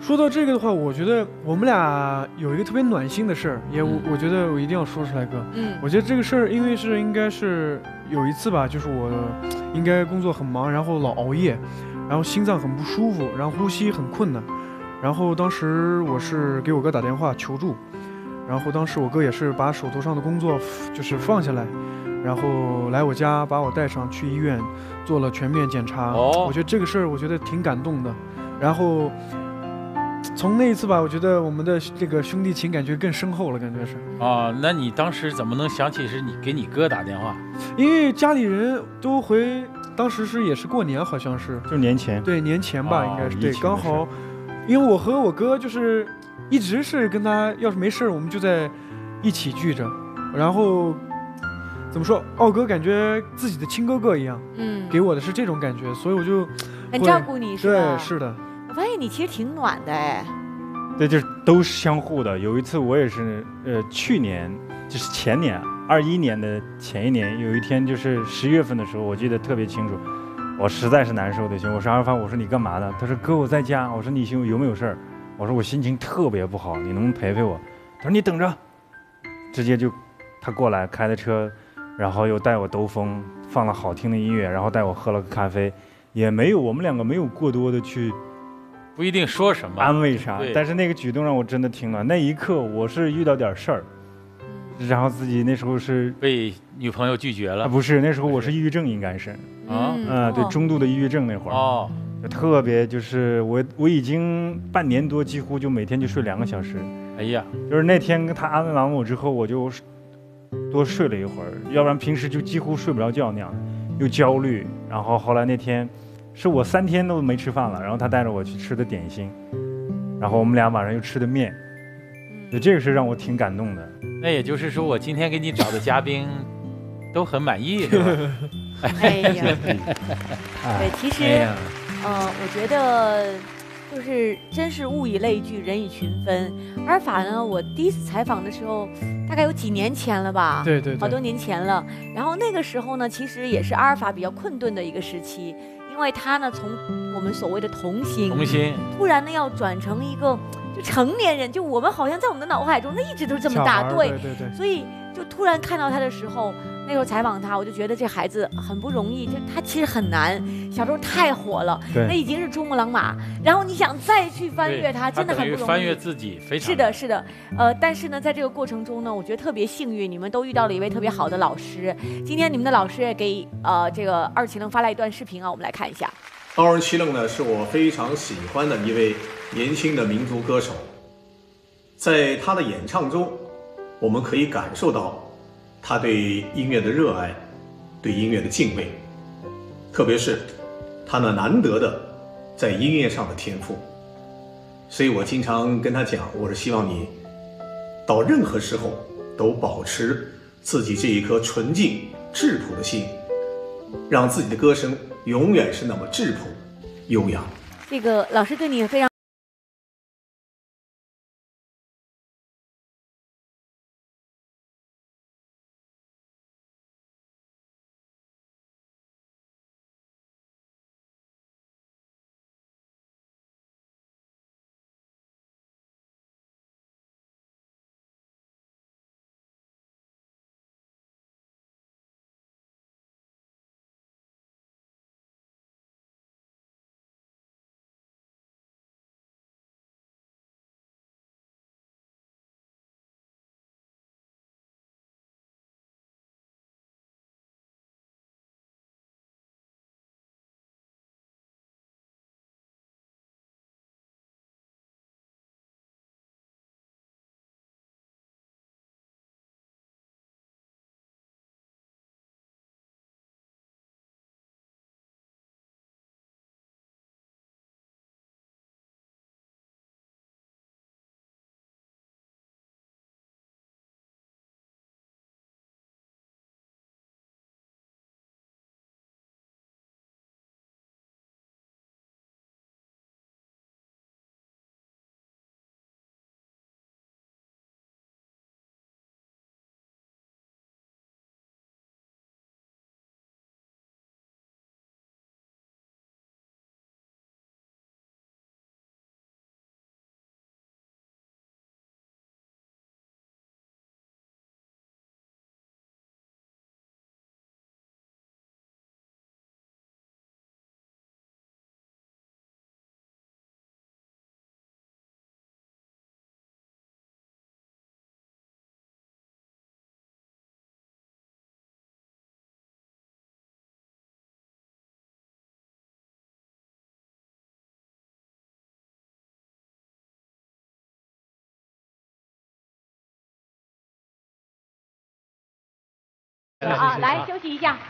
说到这个的话，我觉得我们俩有一个特别暖心的事儿，我觉得我一定要说出来，哥。我觉得这个事儿，因为应该是有一次吧，就是我应该工作很忙，然后老熬夜，然后心脏很不舒服，然后呼吸很困难，然后当时我是给我哥打电话求助，然后当时我哥也是把手头上的工作就是放下来，然后来我家把我带上去医院做了全面检查。我觉得这个事儿我觉得挺感动的，然后。从那一次吧，我觉得我们的这个兄弟情感觉更深厚了，感觉是。 那你当时怎么能想起是你给你哥打电话？ 因为家里人都当时也是过年，好像是。 就年前。 对，年前吧，应该是。对，刚好，因为我和我哥就是一直是跟他，要是没事我们就在一起聚着，然后怎么说，奥哥感觉自己的亲哥哥一样，给我的是这种感觉，所以我就很照顾你，是吧？ 对，是的。 我发现你其实挺暖的哎， 对，就是都是相互的。有一次我也是，去年就是前年21年的前一年，有一天就是11月份的时候，我记得特别清楚，我实在是难受的行，我说阿尔凡，我说你干嘛呢？他说哥我在家，我说你有没有事儿？我说我心情特别不好，你能不能陪陪我？他说你等着，直接就他过来开的车，然后又带我兜风，放了好听的音乐，然后带我喝了个咖啡，也没有我们两个没有过多的去。 不一定说什么安慰啥，但是那个举动让我真的挺暖。那一刻我是遇到点事儿，然后自己那时候是被女朋友拒绝了。 不是，那时候我是抑郁症，应该是对，中度的抑郁症那会儿特别就是我已经半年多，几乎就每天就睡2个小时。 哎呀， 就是那天他安慰完我之后，我就多睡了一会儿，要不然平时就几乎睡不着觉那样，又焦虑。然后后来那天。是我3天都没吃饭了，然后他带着我去吃的点心，然后我们俩晚上又吃的面，就这个是让我挺感动的。 那也就是说，我今天给你找的嘉宾都很满意，是吧？ 哎呀，对，其实，我觉得就是真是物以类聚，人以群分。阿尔法呢，我第一次采访的时候，大概有几年前了吧？ 对， 好多年前了。然后那个时候呢，其实也是阿尔法比较困顿的一个时期。因为他呢，从我们所谓的童星，突然呢要转成一个就成年人，就我们好像在我们的脑海中，那一直都是这么大， 对， 所以就突然看到他的时候，那时候采访他，我就觉得这孩子很不容易，就他其实很难，小时候太火了，那已经是珠穆朗玛，然后你想再去翻越他，真的很不容易， 翻越自己，非常是的，但是呢，在这个过程中呢，我觉得特别幸运，你们都遇到了一位特别好的老师。今天你们的老师也给这个二奇楞发来一段视频啊，我们来看一下。 二奇楞呢，是我非常喜欢的一位年轻的民族歌手，在他的演唱中，我们可以感受到他对音乐的热爱，对音乐的敬畏，特别是他那难得的在音乐上的天赋。所以我经常跟他讲，我是希望你到任何时候都保持自己这一颗纯净质朴的心，让自己的歌声永远是那么质朴悠扬。 这个老师对你也非常啊，来休息一下。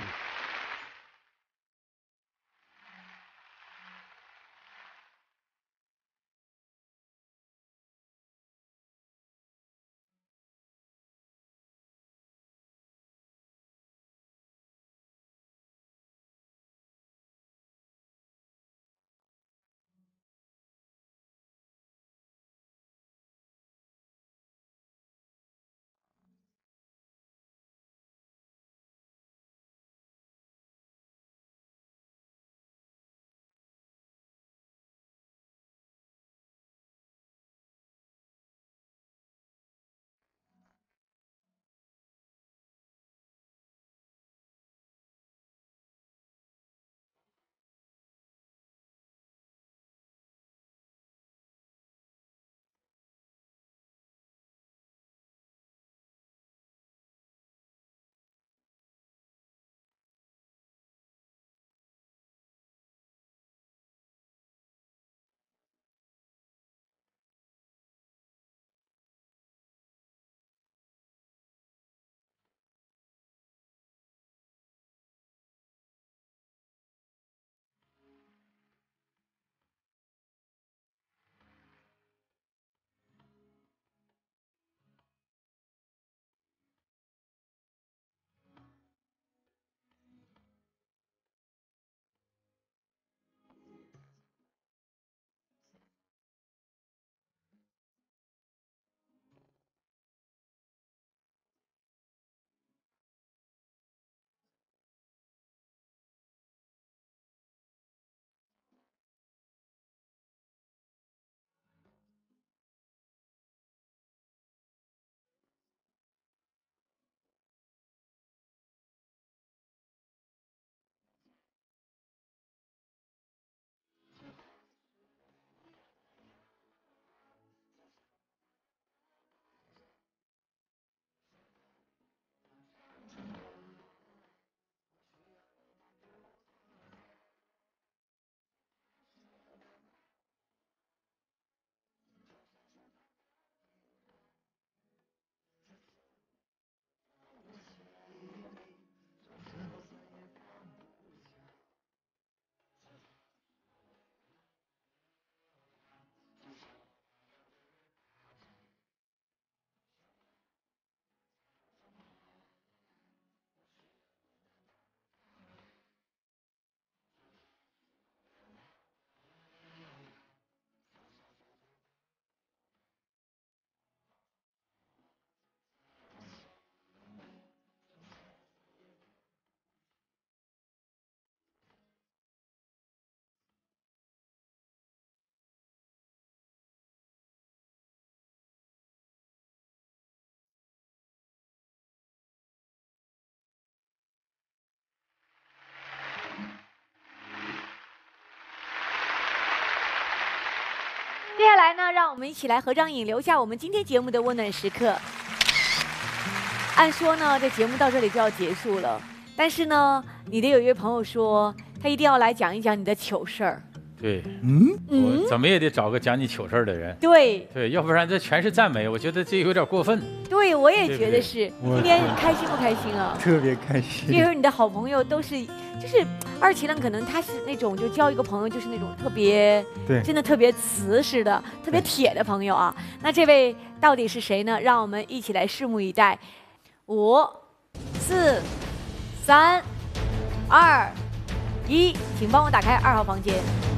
接下来呢，让我们一起来合张影，留下我们今天节目的温暖时刻。按说呢，这节目到这里就要结束了，但是呢，你的有一位朋友说，他一定要来讲一讲你的糗事儿。 对，我怎么也得找个讲你糗事儿的人。 对， 要不然这全是赞美，我觉得这有点过分。 对，我也觉得是。今天开心不开心啊？ 特别开心。 因为你的好朋友都是，就是二奇呢，可能他是那种就交一个朋友就是那种特别， 对， 真的特别瓷实的、特别铁的朋友啊。那这位到底是谁呢？让我们一起来拭目以待。5、4、3、2、1，请帮我打开2号房间。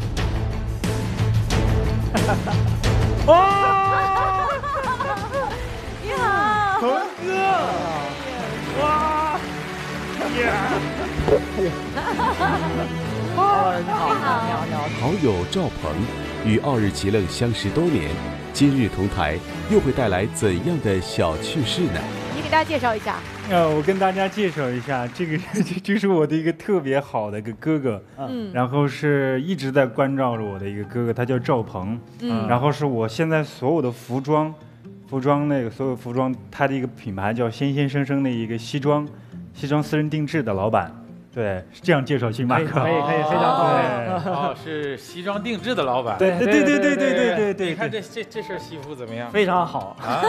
哇！ 你好， 鹏哥！哇！ 你好，好友赵鹏与奥日奇愣相识多年，今日同台又会带来怎样的小趣事呢？ 你给大家介绍一下。 我跟大家介绍一下，这是我的一个特别好的一个哥哥，然后是一直在关照着我的一个哥哥，他叫赵鹏，然后是我现在所有的服装那个所有服装，他的一个品牌叫先先生生的一个西装私人定制的老板。对，是这样介绍星巴克， 可以，非常对。哦，是西装定制的老板。 对。 你看这身西服怎么样？ 非常好啊！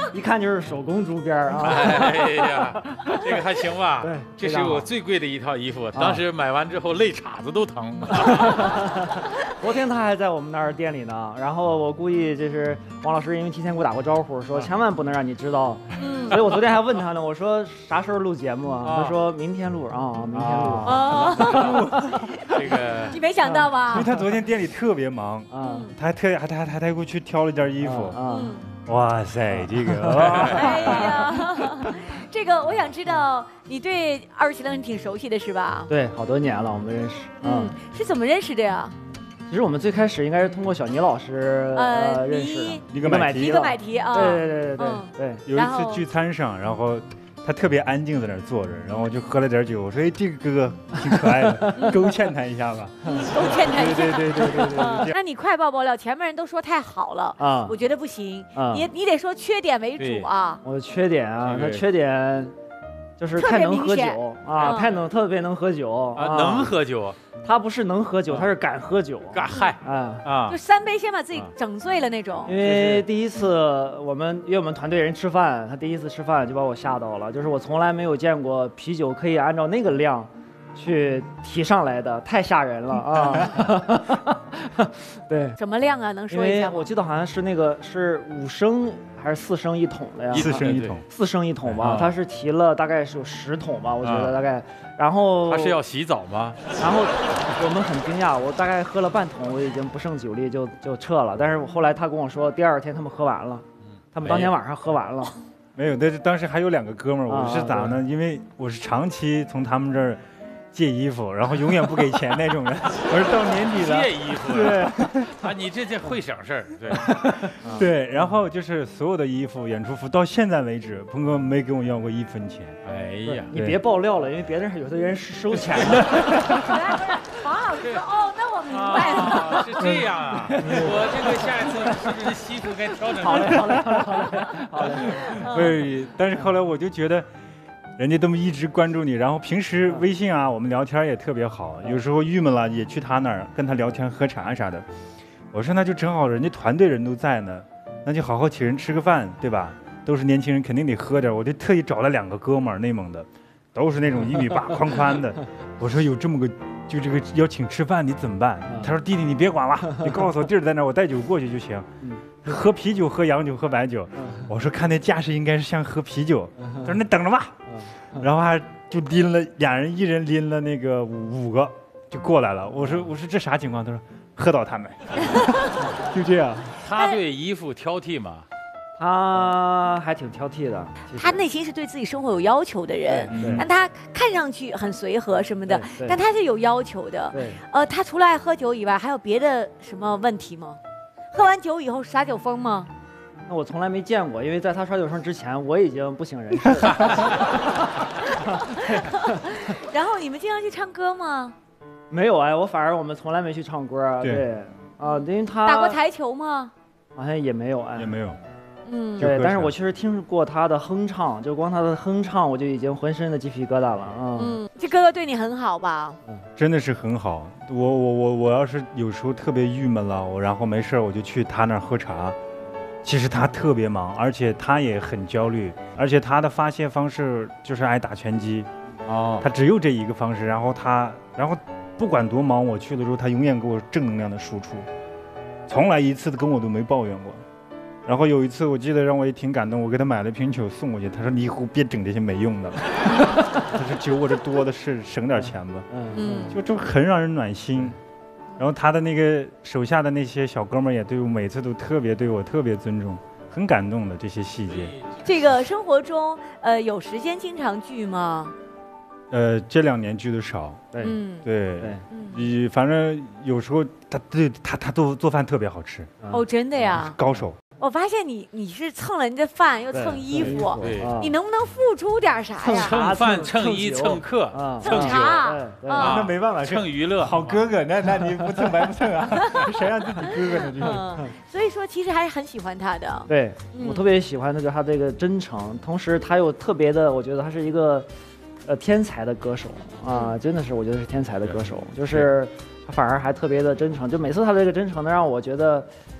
一看就是手工竹编啊。 哎呀，这个还行吧？ 对， 这是我最贵的一套衣服，当时买完之后肋叉子都疼。 昨天他还在我们那儿店里呢，然后我估计就是王老师因为提前给我打过招呼，说千万不能让你知道，所以我昨天还问他呢，我说啥时候录节目啊？他说明天录啊，明天录。 这个你没想到吧？ 因为他昨天店里特别忙，他还给我去挑了件衣服，哇塞，这个， 哎呀，这个我想知道，你对27人挺熟悉的是吧？ 对，好多年了，我们认识。 是怎么认识的呀？ 其实我们最开始应该是通过小倪老师认识的， 一个买题啊。 对。 有一次聚餐上，然后他特别安静在那儿坐着，然后我就喝了点酒，我说：“哎，这个哥哥挺可爱的，勾芡他一下吧。” 勾芡他一下。 对。 那你快爆爆料，前面人都说太好了啊，我觉得不行，你得说缺点为主啊。 我的缺点啊，他缺点就是太能喝酒啊，特别能喝酒啊，能喝酒。 他不是能喝酒，他是敢喝酒。 嗨就3杯先把自己整醉了那种。 因为第一次我们约我们团队人吃饭，他第一次吃饭就把我吓到了，就是我从来没有见过啤酒可以按照那个量去提上来的，太吓人了啊！对， 什么量啊？能说一下吗？ 因为我记得好像是那个是5升还是4升1桶的呀 ？4升1桶 ，4升1桶吧。他是提了大概是有10桶吧，我觉得大概。然后他是要洗澡吗？ 然后我们很惊讶，我大概喝了半桶，我已经不胜酒力就撤了。但是后来他跟我说，第2天他们喝完了，他们当天晚上喝完了。 没有，但是当时还有2个哥们儿，我是咋呢？因为我是长期从他们这儿借衣服，然后永远不给钱那种人。我是到年底了借衣服， 对啊，你这会省事儿，对对。然后就是所有的衣服、演出服到现在为止，鹏哥没给我要过1分钱。 哎呀， 你别爆料了，因为别人有的人是收钱的。 王老师说：“哦，那我明白了， 是这样啊。我这个下一次是不是西服该调整？ 好嘞。 对，但是后来我就觉得。”人家这么一直关注你，然后平时微信啊，我们聊天也特别好，有时候郁闷了也去他那儿跟他聊天喝茶啥的。我说那就正好，人家团队人都在呢，那就好好请人吃个饭，对吧？都是年轻人，肯定得喝点。我就特意找了2个哥们儿，内蒙的，都是那种1.8米宽宽的。我说有这么个，就这个要请吃饭，你怎么办？他说弟弟你别管了，你告诉我地儿在哪，我带酒过去就行。喝啤酒、喝洋酒、喝白酒。我说看那架势应该是像喝啤酒。他说那等着吧。然后还就拎了2人，1人拎了那个5个就过来了。我说这啥情况？他说喝倒他们，就这样。 他对衣服挑剔吗？ 他还挺挑剔的。 他内心是对自己生活有要求的人，但他看上去很随和什么的，但他是有要求的。他除了爱喝酒以外，还有别的什么问题吗？喝完酒以后耍酒疯吗？ 那我从来没见过，因为在他耍酒疯之前，我已经不省人事了。 然后你们经常去唱歌吗？ 没有哎，我们从来没去唱歌。对啊，因为他打过台球吗？ 好像也没有哎， 也没有。 对，但是我确实听过他的哼唱，就光他的哼唱，我就已经浑身的鸡皮疙瘩了啊。 这哥哥对你很好吧？ 真的是很好。我要是有时候特别郁闷了，然后没事我就去他那儿喝茶。其实他特别忙，而且他也很焦虑，而且他的发泄方式就是爱打拳击。他只有这一个方式，然后不管多忙，我去的时候他永远给我正能量的输出，从来一次跟我都没抱怨过。然后有一次我记得让我也挺感动，我给他买了瓶酒送过去，他说你以后别整这些没用的了，他说酒我这多的是，省点钱吧。就很让人暖心。然后他的那个手下的那些小哥们也对我每次都对我特别尊重，很感动的这些细节。 这个生活中有时间经常聚吗？ 这2年聚的少。对，反正有时候他都做饭特别好吃。 哦，真的呀？ 高手。 我发现你是蹭了人家饭又蹭衣服，你能不能付出点啥呀？ 蹭饭、蹭衣、蹭客、 蹭茶那没办法， 蹭娱乐。 好哥哥，那你不蹭白不蹭啊？谁让自己哥哥呢？ 所以说，其实还是很喜欢他的。 对，我特别喜欢的就是他这个真诚，同时他又特别的，我觉得他是一个天才的歌手啊，真的是我觉得是天才的歌手，就是他反而还特别的真诚，就每次他这个真诚的让我觉得。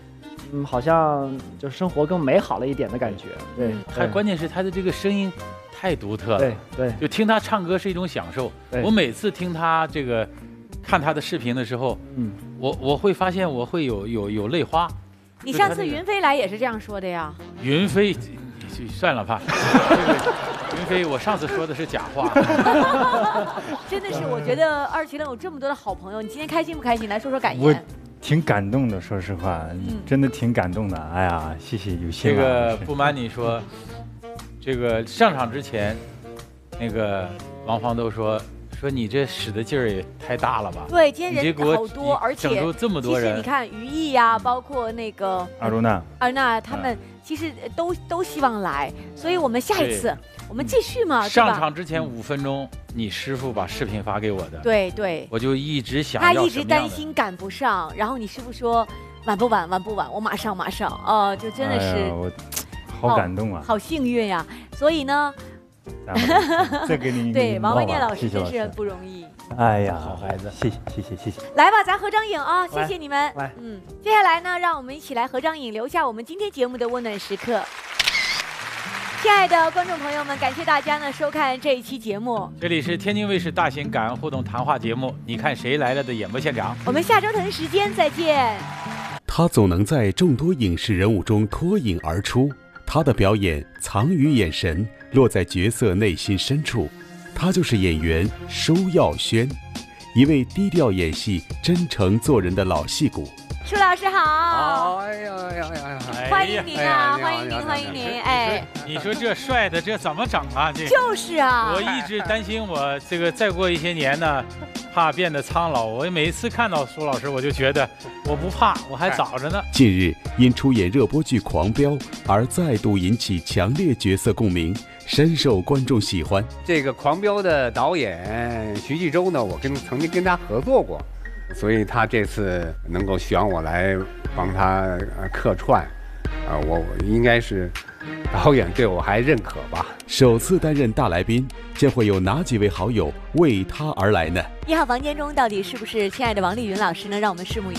好像就生活更美好了一点的感觉。对， 还关键是他的这个声音太独特了。 对， 就听他唱歌是一种享受。我每次听他这个看他的视频的时候，我会发现我会有泪花。 你上次云飞来也是这样说的呀？ 云飞，算了吧。云飞，我上次说的是假话。 真的是，我觉得27有这么多的好朋友，你今天开心不开心？来说说感言。 我挺感动的，说实话，真的挺感动的。哎呀，谢谢有些。 这个不瞒你说，这个上场之前，那个王芳都说你这使的劲儿也太大了吧？ 对，今天人好多，而且整出这么多人。 其实你看于毅呀，包括那个阿如娜他们，其实都希望来，所以我们下一次我们继续嘛。 上场之前5分钟，你师傅把视频发给我的。 对， 我就一直想他一直担心赶不上，然后你师傅说晚不晚，我马上哦，就真的是， 我好感动啊， 好幸运呀。所以呢。 再给你对，王维念老师真是不容易。 哎呀， 好孩子， 谢谢。 来吧，咱合张影啊！谢谢你们。 来， 接下来呢，让我们一起来合张影，留下我们今天节目的温暖时刻。亲爱的观众朋友们，感谢大家呢收看这一期节目。 这里是天津卫视大型感恩互动谈话节目《你看谁来了》的演播现场。 我们下周同一时间再见。 他总能在众多影视人物中脱颖而出，他的表演藏于眼神，落在角色内心深处。他就是演员舒耀轩，一位低调演戏、真诚做人的老戏骨。 舒老师好！ 哎呀， 欢迎您啊！欢迎您！哎， 你说这帅的这怎么整啊？这就是啊！ 我一直担心我这个再过一些年呢，怕变得苍老。我每一次看到苏老师，我就觉得我不怕，我还早着呢。 近日因出演热播剧《狂飙》而再度引起强烈角色共鸣，深受观众喜欢。 这个《狂飙》的导演徐纪周呢，我曾经跟他合作过。所以他这次能够选我来帮他客串，我应该是导演对我还认可吧。 首次担任大来宾，将会有哪几位好友为他而来呢 ？1号房间中到底是不是亲爱的王丽云老师呢？让我们拭目以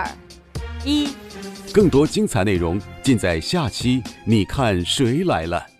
待。5、4、3、2、1。 更多精彩内容尽在下期《你看谁来了》。